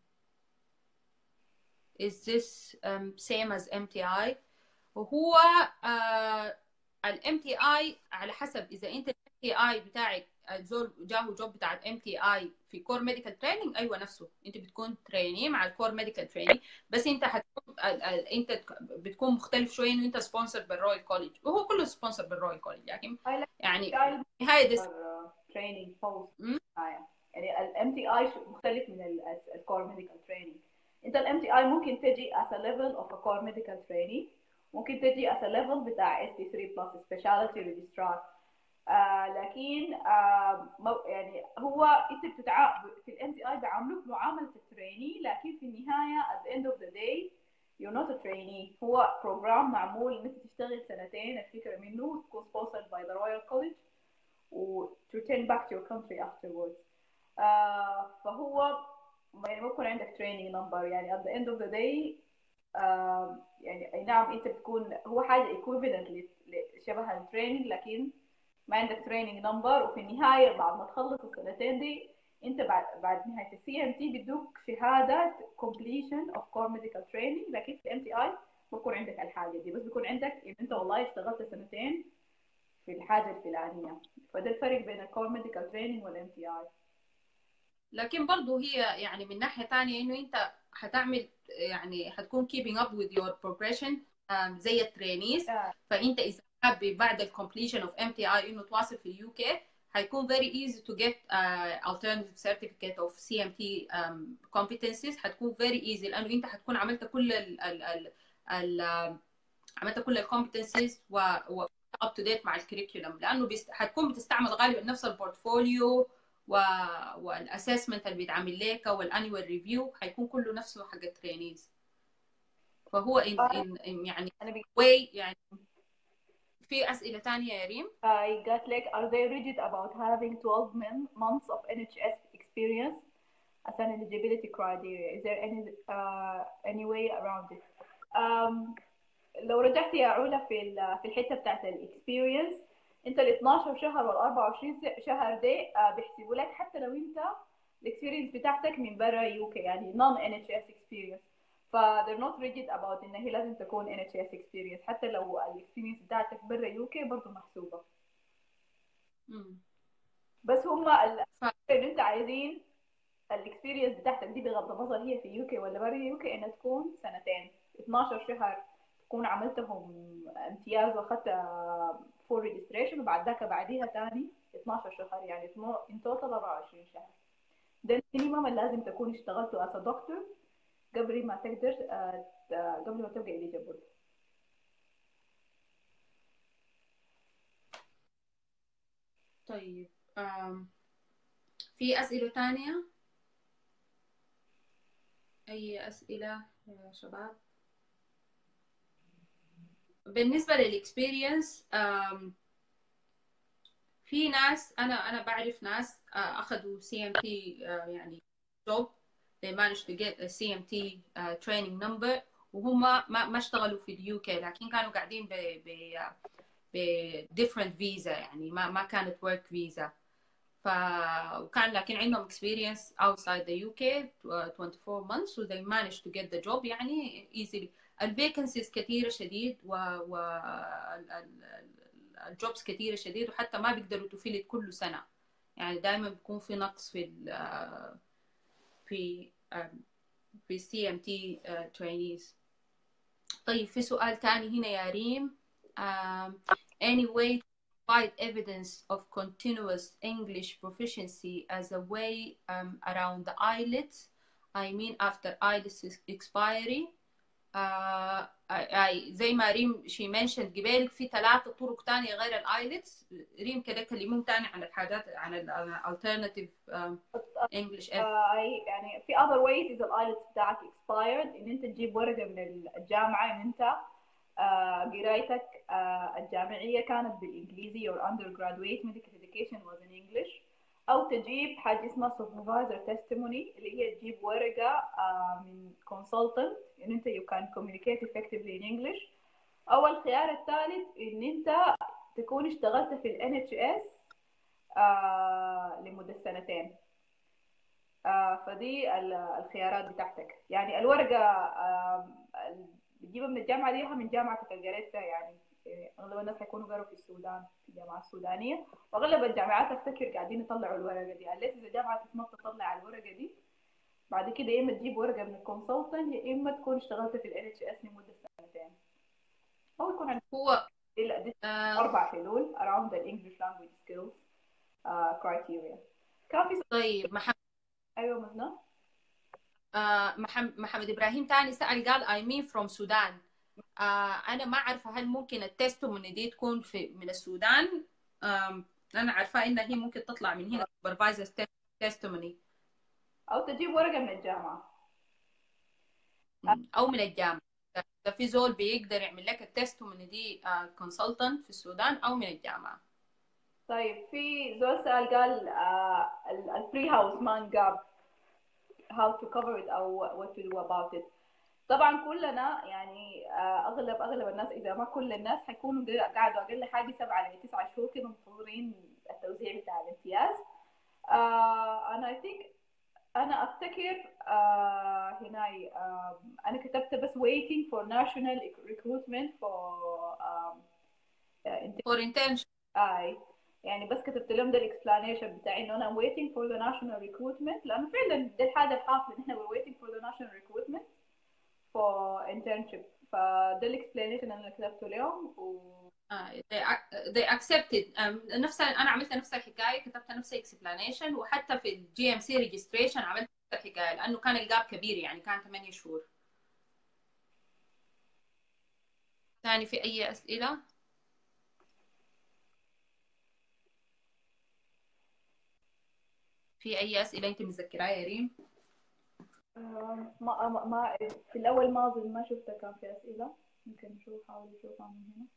is this um, same as إم تي آي؟ وهو آه ال إم تي آي على حسب إذا أنت ال إم تي آي بتاعك الزول جاهو جوب بتاع ال إم تي آي في كور ميديكال تريننج، أيوة نفسه أنت بتكون تريني مع الكور ميديكال تريننج، بس أنت هتكون ال ال أنت بتكون مختلف شوية إنه أنت سبونسر بالرويال كوليج، وهو كله سبونسر بالرويال كوليج، لكن يعني هاي دس تريننج بوست يعني ال إم تي آي مختلف من الكور ميديكال تريننج. انت ال إم تي آي ممكن تجي as a level of a core medical trainee، ممكن تجي as a level بتاع إس تي ثري plus specialty registrar. آه لكن آه يعني هو انت بتتع في ال إم تي آي بيعاملوك معاملة التريني، لكن في النهاية at the end of the day you're not a trainee. هو program معمول ان انت تشتغل سنتين، الفكرة منه تكون sponsored by the Royal College و to return back to your country afterwards. آه فهو يعني ما يكون عندك training number، يعني at the end of the day آه يعني اي نعم انت بتكون هو حاجة equivalent لشبه التريننج، لكن ما عندك training number. وفي النهاية بعد ما تخلص السنتين دي انت بعد بعد نهاية السي ام تي بيدوك شهادة completion of core medical training، لكن في ام تي اي بكون عندك الحاجة دي، بس بيكون عندك ان انت والله اشتغلت سنتين في الحاجة الفلانية. فده الفرق بين الكور ميديكال تريننج والام تي اي. لكن برضو هي يعني من ناحية تانية انه انت هتعمل يعني هتكون keeping up with your progression زي الترينيز. فانت اذا حابب بعد ال completion of إم تي آي انه تواصل في اليو كي، هيكون very easy to get uh, alternative certificate of سي إم تي um, competencies. هتكون very easy لانه انت هتكون عملت كل ال ال ال, ال عملت كل ال competencies و, و up to date مع الكريكولم، لانه بيست... هتكون بتستعمل غالبا نفس البورتفوليو و... والاسسمنت اللي بيتعمل لك والانيوال ريفيو هيكون كله نفسه حق الترينيز. فهو إن... إن... إن يعني way يعني. في اسئله ثانيه يا ريم؟ I got like are they rigid about having twelve months of إن إتش إس experience as an eligibility criteria? Is there any uh, any way around it? Um, لو رجعت يا علا في في الحته بتاعت الاكسبيرينس، انت ال اتناشر شهر وال اربعة وعشرين شهر دي بيحسبوا لك حتى لو انت الاكسبيرينس بتاعتك من برا يو كي، يعني non إن إتش إس experience. ف they're not rigid about ان هي لازم تكون إن إتش إس experience، حتى لو الاكسبيرينس بتاعتك برا يو كي برضه محسوبه. مم. بس هم اللي انت عايزين الاكسبيرينس بتاعتك دي بغض النظر هي في يو كي ولا برا يو كي انها تكون سنتين، اتناشر شهر تكون عملتهم امتياز واخدت فول ريجستريشن، وبعد ذاك بعديها ثاني اتناشر شهر، يعني ان توتال اربعة وعشرين شهر. ده المينيمم اللي لازم تكون اشتغلته as a دكتور قبل ما تقدر قبل ما تبقى eligible. طيب um, في أسئلة تانية؟ أي أسئلة يا شباب؟ بالنسبة للإكسبيرينس um, في ناس أنا أنا بعرف ناس أخذوا سي إم تي يعني job they managed to get a سي إم تي uh, training number وهم ما ما اشتغلوا في اليو كي، لكن كانوا قاعدين ب ب ب different visa، يعني ما ما كانت work visa. ف وكان لكن عندهم experience outside the يو كي twenty-four months و they managed to get the job يعني easily. الفيكنسيز كثيرة شديد و, و... الجوبز كثيرة شديد، وحتى ما بيقدروا تفيلت كل سنة، يعني دائما بيكون في نقص في ال في في سي إم تي trainees. طيب في سؤال ثاني هنا يا ريم. um, any way to provide evidence of continuous English proficiency as a way um, around the I E L T S, I mean after I E L T S expiry. آه آه زي ما ريم شي منشنت قبالك في ثلاثة طرق تانية غير الايلتس. ريم كده كلمون تاني عن الحاجات عن الالترناتيف انجلش. يعني في other ways اذا الايلتس بتاعك expired ان انت تجيب ورقة من الجامعة ان انت آه، قرايتك آه، الجامعية كانت بالإنجليزي or undergraduate medical education was in English، أو تجيب حاجة اسمها supervisor testimony اللي هي تجيب ورقة آه، من consultant إن أنت you can communicate effectively in English، أو الخيار الثالث إن أنت تكون اشتغلت في ال إن إتش إس آه، لمدة سنتين. آه، فدي ال- الخيارات بتاعتك. يعني الورقة آه، ال- بتجيبها من الجامعة دي من جامعة قريت فيها يعني. إيه، أغلب الناس هيكونوا قروا في السودان في الجامعة السودانية، وأغلب الجامعات أفتكر قاعدين يطلعوا الورقة دي. أليس إذا جامعة تسمح تطلع الورقة دي بعد كده يا إما تجيب ورقة من الكونسلتنت يا إما تكون اشتغلت في ال إن إتش إس لمدة سنتين، أو يكون عندك هو ال- آه أربع حلول around the English language skills uh, criteria. كان في سؤال. طيب محمد أيوة مزنة. آه محمد, محمد ابراهيم تاني سأل قال I mean from سودان. آه انا ما عارفه هل ممكن التستوموني دي تكون في من السودان. آه انا عارفه انها هي ممكن تطلع من هنا supervisor testimony أو تجيب ورقة من الجامعة. او من الجامعه. ده في زول بيقدر يعمل لك التستوموني دي كونسلتنت في السودان او من الجامعه. طيب في زول سأل قال البري هاوس مان جاب how to cover it أو what to do about it. طبعا كلنا يعني آه، أغلب أغلب الناس إذا ما كل الناس حيكونوا قاعدوا أقل حاجة سبعة لتسعة شهور كده منتظرين التوزيع بتاع الامتياز. آه، أنا I think أنا أفتكر آه، هناي آه، أنا كتبت بس waiting for national recruitment for um, for internship. اي يعني بس كتبت لهم ده الاكسبلانيشن بتاعي انه انا waiting for the national recruitment، لانه فعلا دي الحاجه الحاصله ان احنا we're waiting for the national recruitment for internship. فده الاكسبلانيشن اللي انا كتبته لهم و uh, they, they accepted. um, نفس انا عملت نفس الحكايه، كتبت نفس الاكسبلانيشن، وحتى في الجي ام سي ريجستريشن عملت نفس الحكايه لانه كان الجاب كبير يعني كان ثمانية شهور. ثاني في اي اسئله؟ في اي اسئله انت متذكراها يا ريم؟ آه، ما ما ما في الاول ما اظن ما شفتها كان في اسئله. ممكن نشوف حاول نشوفها من هنا.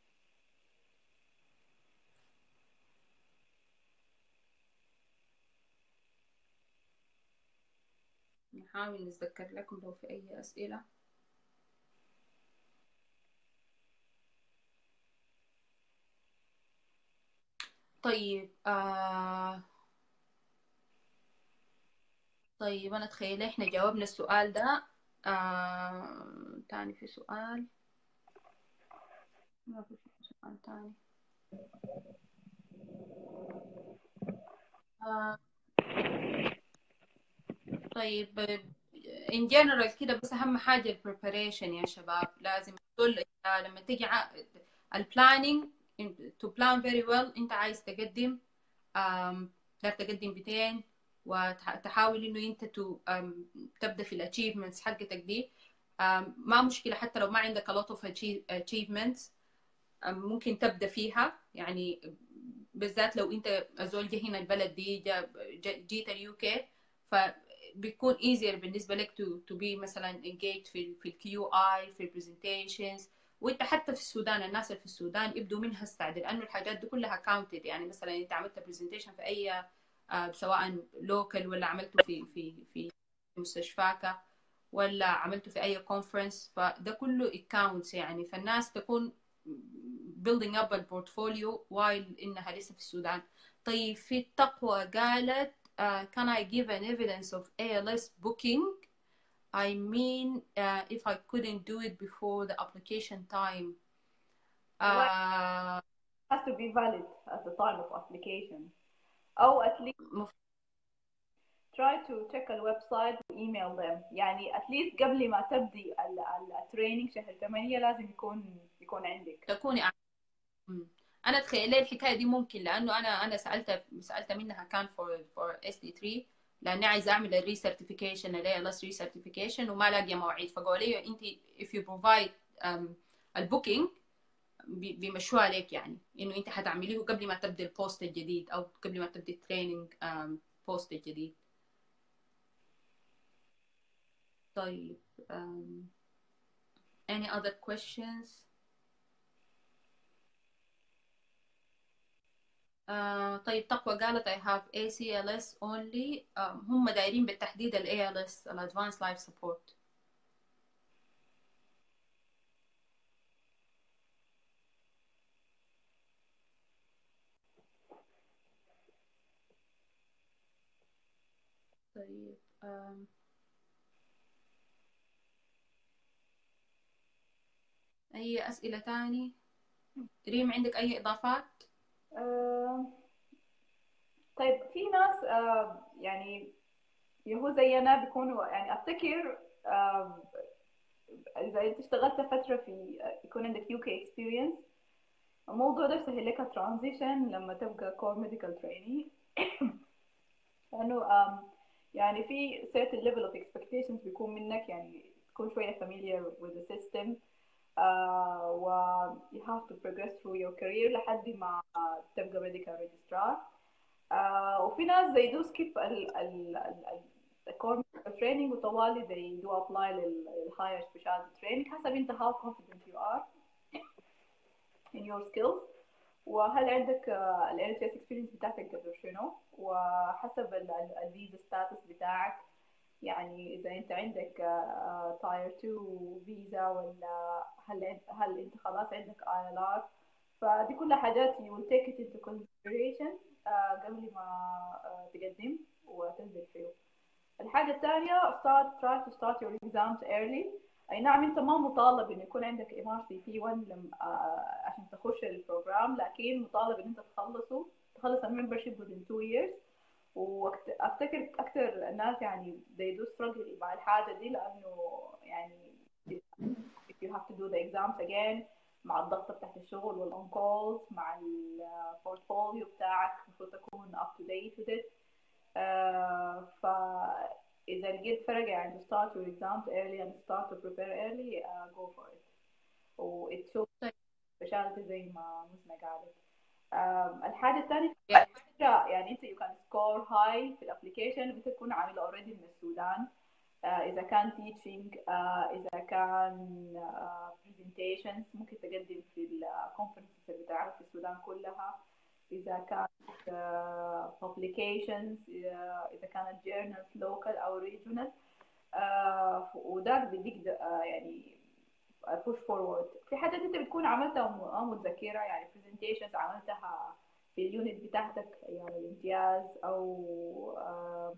نحاول نتذكر لكم لو في اي اسئله. طيب آه طيب انا تخيل احنا جاوبنا السؤال ده. آه... تاني في سؤال، ما في سؤال تاني. آه... طيب in general كده بس اهم حاجة ال preparation يا شباب. لازم تقول لما تيجي ال planning to plan very well. انت عايز تقدم تقدر تقدم مئتين وتحاول انه انت تبدا في الاتشيفمنتس حقتك دي. ما مشكله حتى لو ما عندك a lot of achievements ممكن تبدا فيها. يعني بالذات لو انت زول جه هنا البلد دي جيت اليو كي فبيكون easier بالنسبه لك to to be مثلا engaged في في الكيو اي في presentations. وانت حتى في السودان الناس اللي في السودان يبدوا منها استعدل لانه الحاجات دي كلها counted. يعني مثلا انت عملت برزنتيشن في اي آه سواء لوكال ولا عملته في في في مستشفاك ولا عملته في اي كونفرنس فده كله it counts. يعني فالناس تكون building up البورتفوليو while انها لسه في السودان. طيب في التقوى قالت uh, can I give an evidence of A L S booking? I mean uh, if I couldn't do it before the application time. Uh, has to be valid at the time of application. أو at least مف... try to check الويب سايت وemail them. يعني at least قبل ما تبدي التريننج شهر ثمانية لازم يكون يكون عندك. تكوني انا تخيل الحكايه دي ممكن لانه انا انا سالت سالت منها كان فور فور اس دي ثلاثة لاني عايز اعمل الري سيرتيفيكيشن اللي هي ري سيرتيفيكيشن وما لاقيه مواعيد. فقالوا لي انت if you provide um, البوكينج بيمشوها عليك يعني انه انت حتعمليه قبل ما تبدا البوست الجديد او قبل ما تبدا التريننج بوست الجديد. طيب um, any other questions؟ آه طيب تقوى قالت I have A C L S only. آه هم دايرين بالتحديد ال A L S ال Advanced Life Support. طيب آم، أي أسئلة تاني؟ ريم عندك أي إضافات؟ آه، طيب في ناس آه، يعني هو زينا بيكونوا يعني افتكر آه، اذا انت اشتغلت فتره في يكون عندك يو كي اكسبيرينس، الموضوع ده بيسهل لك ترانزيشن لما تبقى كور ميديكال تريني. لانه آم، يعني في certain level of expectations بيكون منك، يعني تكون شويه familiar with the system آه، و you have to progress through your career لحد ما تبقى medical registrar. آه، وفي ناس they do skip ال ال ال الكور training وطوالي they do apply لل higher specialty training حسب انت how confident you are in your skills، وهل عندك ال إل إتش إس experience بتاعتك قبل شنو، وحسب الفيزا ستاتس بتاعك، يعني إذا أنت عندك تاير تو فيزا ولا هل هل أنت خلاص عندك آي إل آر. فدي كلها حاجات you will take it into consideration آه، قبل ما آه، تقدم وتنزل فيه. الحاجة الثانية start try to start your exams early. أي نعم أنت ما مطالب إنه يكون عندك إم آر سي بي واحد لم آه، عشان تخش البروجرام، لكن مطالب إن أنت تخلصه تخلص الممبرشيب within two years. وافتكر اكثر الناس يعني they do struggle مع الحاجه دي، لانه يعني if you have to do the exams again مع الضغط بتاعت الشغل والون كولز مع البورتفوليو بتاعك المفروض تكون up to date with it. uh, فإذا لقيت فرق يعني to start your exams early and start to prepare early uh, go for it. و it shows specialty زي ما مسمى قالت. um, الحاجة الثانية يعني انت you can score high في الابلكيشن وانت تكون عامله اوريدي من السودان. uh, اذا كان teaching uh, اذا كان uh, presentations ممكن تقدم في الكونفرنسز اللي بتعرف في السودان كلها. اذا كانت uh, publications uh, اذا كانت journals local او regional uh, وده بيديك uh, يعني push forward. في حاجات انت بتكون عملتها متذكره، يعني presentations عملتها في اليونت بتاعتك يعني الامتياز او آه،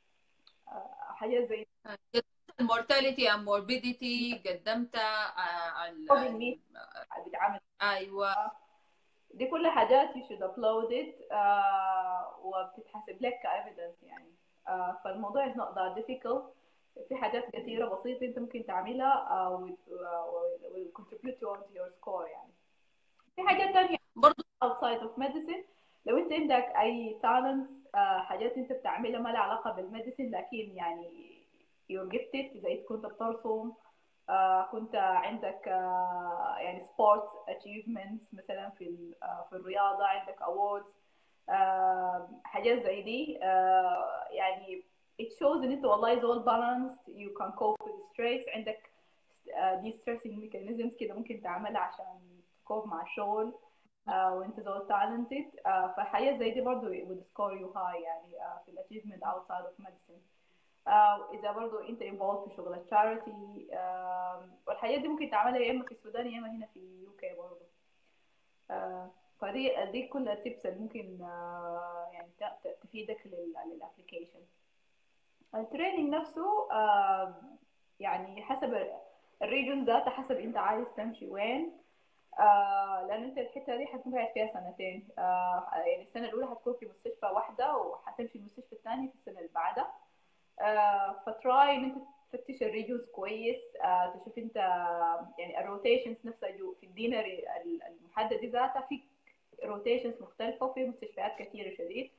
آه، حاجات زي قدمت المورتاليتي and morbidity، قدمت آه، ال- coding meet ال- بتعمل. أيوة. دي كل حاجات you should upload it آه، وبتتحسب لك كايفيدنس يعني. آه، فالموضوع is not that difficult. في حاجات كثيرة بسيطة انت ممكن تعملها آه، with- آه، will contribute towards your score يعني. في حاجات تانية برضو outside of medicine، لو انت عندك اي talents آه، حاجات انت بتعملها ما لها علاقة بالميديسين لكن يعني you're gifted، اذا انت كنت بترسم آه، كنت عندك آه، يعني sports achievements مثلا في ال- آه، في الرياضة عندك awards آه، حاجات زي دي آه، يعني it shows ان انت والله is all balanced you can cope with stress. عندك آه، دي stressing mechanisms كده ممكن تعملها عشان تكوب مع الشغل آه، وانت زول talented آه، فحاجات زي دي برضو would score you high يعني آه، في achievement outside of medicine. آه، إذا برضو أنت involved في شغل التشاريتي والحاجات دي ممكن تعملها يا إما في السودان يا إما هنا في يو كي برضو. آه، فدي دي كل التيبس اللي ممكن آه، يعني ت- ت- تفيدك للابلكيشن. التريننج نفسه آه، يعني حسب الريجن ذاته، حسب أنت عايز تمشي وين. آه لان انت الحته دي حتكون قاعد فيها سنتين آه يعني السنه الاولى هتكون في مستشفى واحده وهتمشي المستشفى الثانيه في السنه اللي بعدها. آه فتراي ان انت تفتش الريجوز كويس آه تشوف انت يعني الروتيشنز نفسها جو في الدينري المحدد ذاتها في روتيشنز مختلفه وفي مستشفيات كثيره شديد.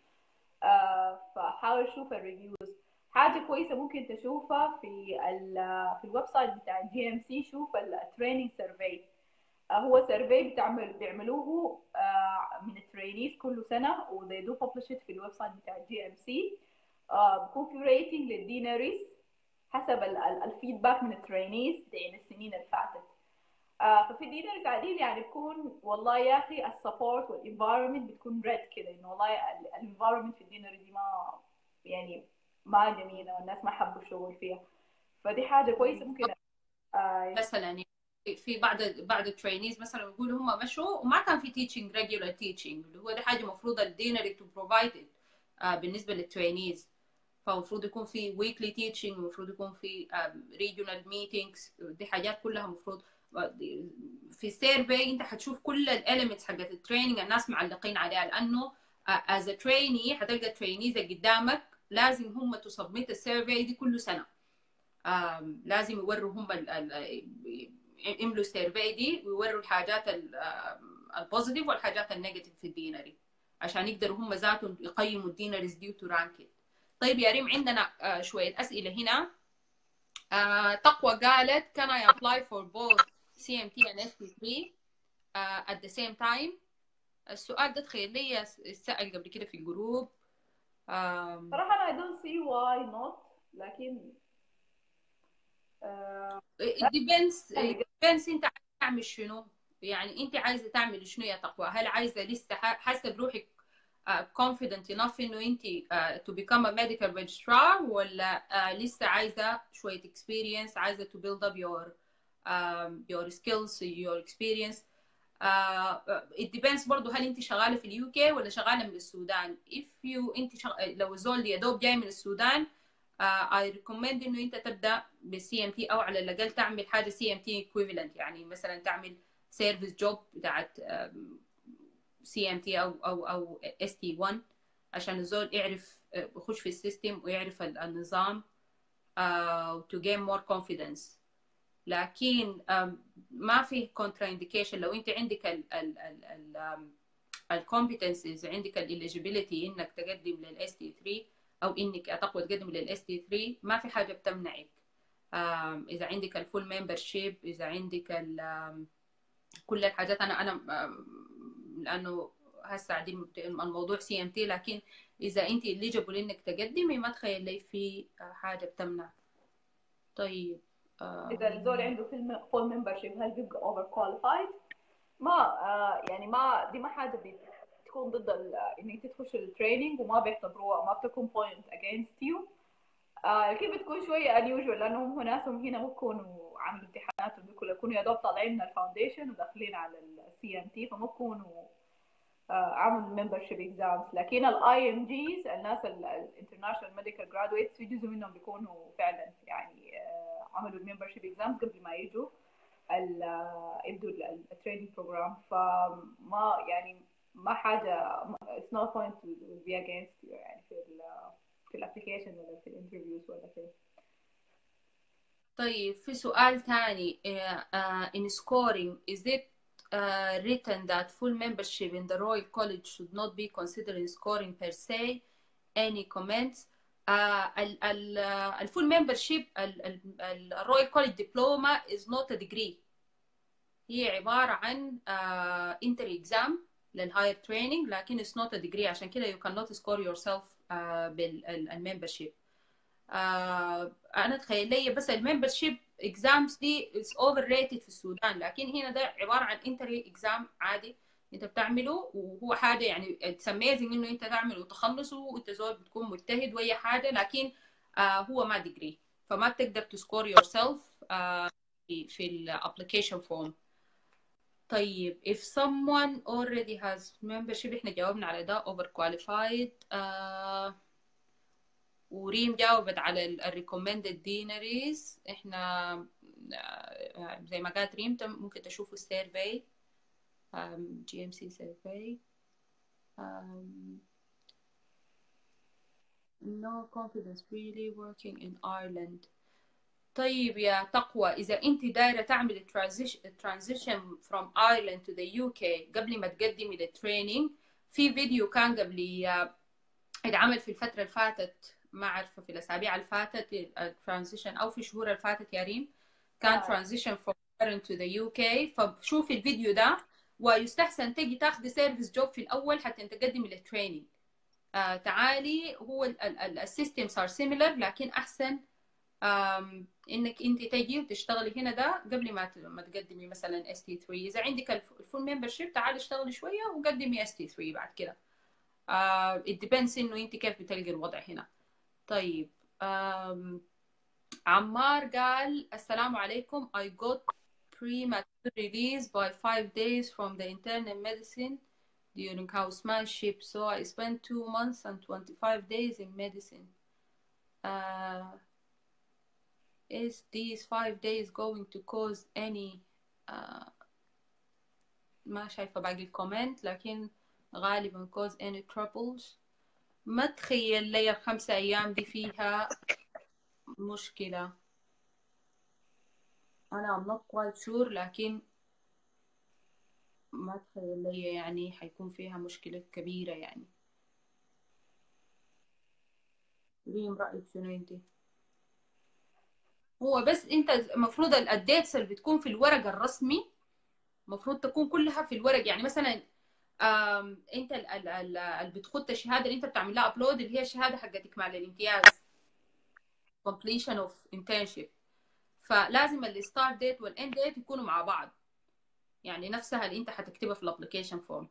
آه فحاول تشوف الريفيوز. حاجه كويسه ممكن تشوفها في ال في الويب سايت بتاع الجي ام سي، شوف التريننج سيرفي. هو سيرفي بتعمل بيعملوه آه من الترينيز كل سنه و they do publish it في الويب سايت بتاع الجي ام سي. بيكون في ريتنج للديناريز حسب الفيدباك من الترينيز بتاعين السنين اللي فاتت. آه ففي الدينرز عاديين يعني بكون والله يا اخي السبورت والانفايرمنت بتكون ريد كده، انه والله الانفايرمنت في الدينر دي ما يعني ما جميله والناس ما حبوا الشغل فيها، فدي حاجه كويسه ممكن. آه مثلا يعني في بعض بعض الترينيز مثلا بيقولوا هم مشوا وما كان في تيتشنج ريجولار تيتشنج، اللي هو دي حاجه المفروض الدينري تو بروفايد بالنسبه للترينيز. فالمفروض يكون في ويكلي تيتشنج، المفروض يكون في ريجونال ميتينجز، دي حاجات كلها المفروض. في السيرفي انت حتشوف كل الاليمنتس حقت التريننج الناس معلقين عليها، لانه از تريني حتلقى الترينيز اللي قدامك لازم هم تسبميت السيرفي دي كل سنه. لازم يوروا هم يملوا السيرفي دي ويوروا الحاجات البوزيتيف والحاجات النيجاتيف في الدينري، عشان يقدروا هم ذاتهم يقيموا الدينريز ديو تو رانكينج. طيب يا ريم عندنا شويه اسئله هنا. تقوى قالت can I apply for both سي إم تي and إس تي ثري uh, at the same time. السؤال ده تخيل لي سأل قبل كده في الجروب. صراحه انا I don't see why not، لكن uh, it depends it depends انت عايز تعمل شنو. يعني انت عايزه تعمل شنو يا تقوى؟ هل عايزه لسه حاسه بروحك uh, confident enough انه انت uh, to become a medical registrar، ولا uh, لسه عايزه شويه experience، عايزه to build up your um, your skills your experience. uh, it depends برضو هل انت شغاله في اليو كي ولا شغاله من السودان. if you انت شغ... لو الزول يا دوب جاي من السودان uh, I recommend انه انت تبدا بالسي ام تي، او على الاقل تعمل حاجه سي ام تي equivalent، يعني مثلا تعمل سيرفيس جوب بتاعت سي ام تي او او او اس تي واحد، عشان الزول يعرف يخش في السيستم ويعرف النظام uh, to gain more confidence. لكن ما في كونترا انديكيشن لو انت عندك ال ال ال ال الكومبتنسز، عندك الاليجيبيليتي انك تقدم للاس تي ثري او انك تقوى تقدم للاس تي ثري، ما في حاجه بتمنعك. اذا عندك الفول ممبرشيب، اذا عندك كل الحاجات. انا انا لانه هسه الموضوع سي ام تي، لكن اذا انت اليجيبل انك تقدمي ما تخيل لي في حاجه بتمنع. طيب اذا الزول عنده فول ممبرشيب هل بيبقى اوفر كواليفايد؟ ما آه يعني ما دي ما حاجه بتكون ضد انك تخش التريننج وما بيعتبروها، ما بتكون بوينت اجينست يو. لكن بتكون شويه unusual لانهم هو ناسهم هنا بيكونوا عاملين امتحاناتهم دي كلها، يكونوا يا دوب طالعين من الفاونديشن وداخلين على السي ام تي، فما بيكونوا عامل ممبرشيب اكزامز. لكن الاي ام جيز الناس الانترناشونال ميديكال جرادويتس في جزء منهم بيكونوا فعلا يعني عملوا الممبرشيب اكزامز قبل ما يجوا يبدوا التريننج بروجرام، فما يعني ما حاجه it's no point to be against you يعني في ال في الابلكيشن ولا في الانترفيوز ولا كده. طيب في سؤال ثاني uh, uh, in scoring is it uh, written that full membership in the Royal College should not be considered in scoring per se? any comments? الفول ممبرشيب الرويال كوليج دبلوما is not a degree، هي عبارة عن انتري اكزام للهاير تريننج، لكن it's not a degree، عشان كده you cannot score yourself uh, بالممبرشيب. uh, انا تخيل لي بس الممبرشيب اكزامز دي is overrated في السودان، لكن هنا ده عبارة عن انتري اكزام عادي انت بتعمله، وهو حاجه يعني تسميزنج انه انت تعمله وتخلصه وانت زول بتكون مجتهد واي حاجه، لكن آه هو ما ديجري، فما بتقدر تسكور يور سيلف في في الابلكيشن فورم. طيب if someone already has membership، احنا جاوبنا على ده over qualified. آه وريم جاوبت على ال recommended deaneries. احنا آه زي ما قالت ريم ممكن تشوفوا السيرفي Um, G M C survey. Um, no confidence really working in Ireland. طيب يا تقوى، إذا أنت دايرة تعمل transition from Ireland to the U K قبل ما تقدمي للتريننج، في فيديو كان قبل اتعمل في الفترة اللي فاتت، ما عارفة في الأسابيع اللي فاتت الترانزيشن أو في الشهور اللي فاتت يا ريم، كان آه. transition from Ireland to the U K. فشوفي الفيديو ده، ويستحسن تجي تاخدي سيرفيس جوب في الاول حتى تقدمي للتريننج. آه تعالي، هو السيستم صار سيميلر، لكن احسن um, انك انت تجي وتشتغلي هنا ده قبل ما ما تقدمي مثلا اس تي ثلاثة. اذا عندك الفول ممبرشيب تعالي اشتغلي شويه وقدمي اس تي ثلاثة بعد كده. uh, it depends انه انت كيف بتلقي الوضع هنا. طيب um, عمار قال السلام عليكم. I got premature release by five days from the internal medicine during housemanship, so I spent two months and twenty-five days in medicine. Uh, is these five days going to cause any uh, ما شايفة باقي الكومنت لكن غالبا cause any troubles. ما تخيل لي الخمسة أيام دي فيها مشكلة. أنا I'm not quite sure لكن ما تخيل لي يعني حيكون فيها مشكلة كبيرة يعني. ريم رأيك شنو انتي؟ هو بس انت المفروض الديتس اللي بتكون في الورق الرسمي المفروض تكون كلها في الورق. يعني مثلا انت اللي بتخط الشهاده اللي انت بتعمل لها ابلود اللي هي الشهاده حقت اكمال الامتياز completion of internship، فلازم الستارت ديت والاند ديت يكونوا مع بعض، يعني نفسها اللي انت حتكتبها في الابلكيشن فورم.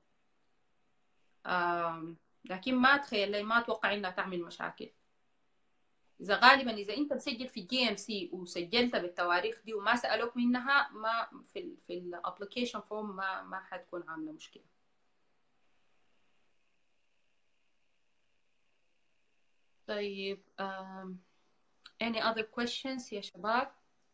لكن ما تخيل لي ما اتوقع انها تعمل مشاكل. اذا غالبا اذا انت مسجل في الجي ام سي وسجلت بالتواريخ دي وما سالوك منها ما في ال في الابلكيشن فورم ما ما حتكون عامله مشكله. طيب um, any other questions يا شباب؟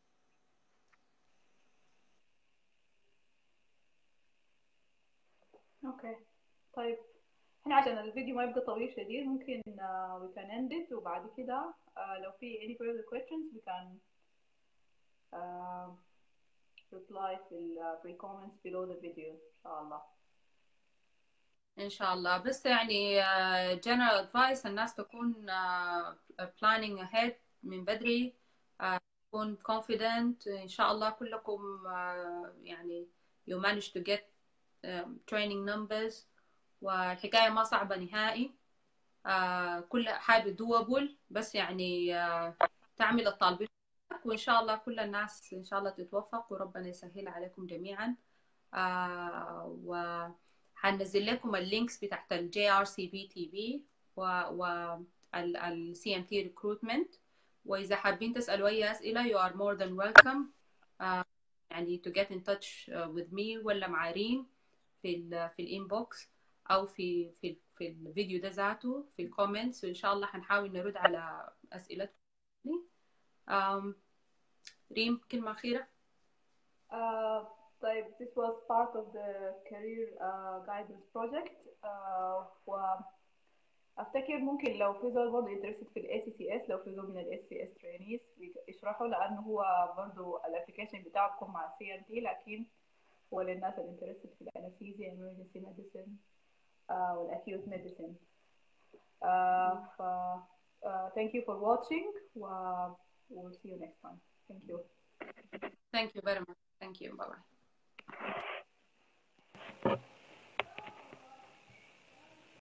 اوكي طيب احنا عشان الفيديو ما يبقى طويل شديد ممكن uh, we can end it وبعد كده uh, لو في any further questions we can uh, reply في ال في comments below the video ان شاء الله. ان شاء الله. بس يعني uh, general advice الناس تكون uh, planning ahead من بدري، uh, تكون confident ان شاء الله كلكم uh, يعني you manage to get um, training numbers، والحكاية ما صعبة نهائي. uh, كل حاجة doable، بس يعني uh, تعمل الطالبين وإن شاء الله كل الناس إن شاء الله تتوفق وربنا يسهل عليكم جميعا. آه وحنزل لكم اللينكس بتاعت ال جي آر سي بي تي في وال سي إم تي recruitment، وإذا حابين تسألوا أي أسئلة you are more than welcome آه يعني to get in touch with me ولا مع ريم في ال في الانبوكس أو في في في الفيديو ده ذاته في الكومنتس، وإن شاء الله حنحاول نرد على أسئلتكم. Um, ريم كلمة أخيرة. Uh, طيب this was part of the career uh, guidance project uh, وأفتكر ممكن لو في زول برضه interested في ال إيه سي سي إس، لو في زول من ال إيه سي سي إس trainees يشرحوا، لأنه هو برضه الابلكيشن بتاعه بيكون مع سي إم تي لكن هو للناس اللي interested في الأنستيزيا emergency medicine uh, والacute medicine. Uh, ف, uh, thank you for watching و we'll see you next time. Thank you. Thank you very much. Thank you. Bye bye.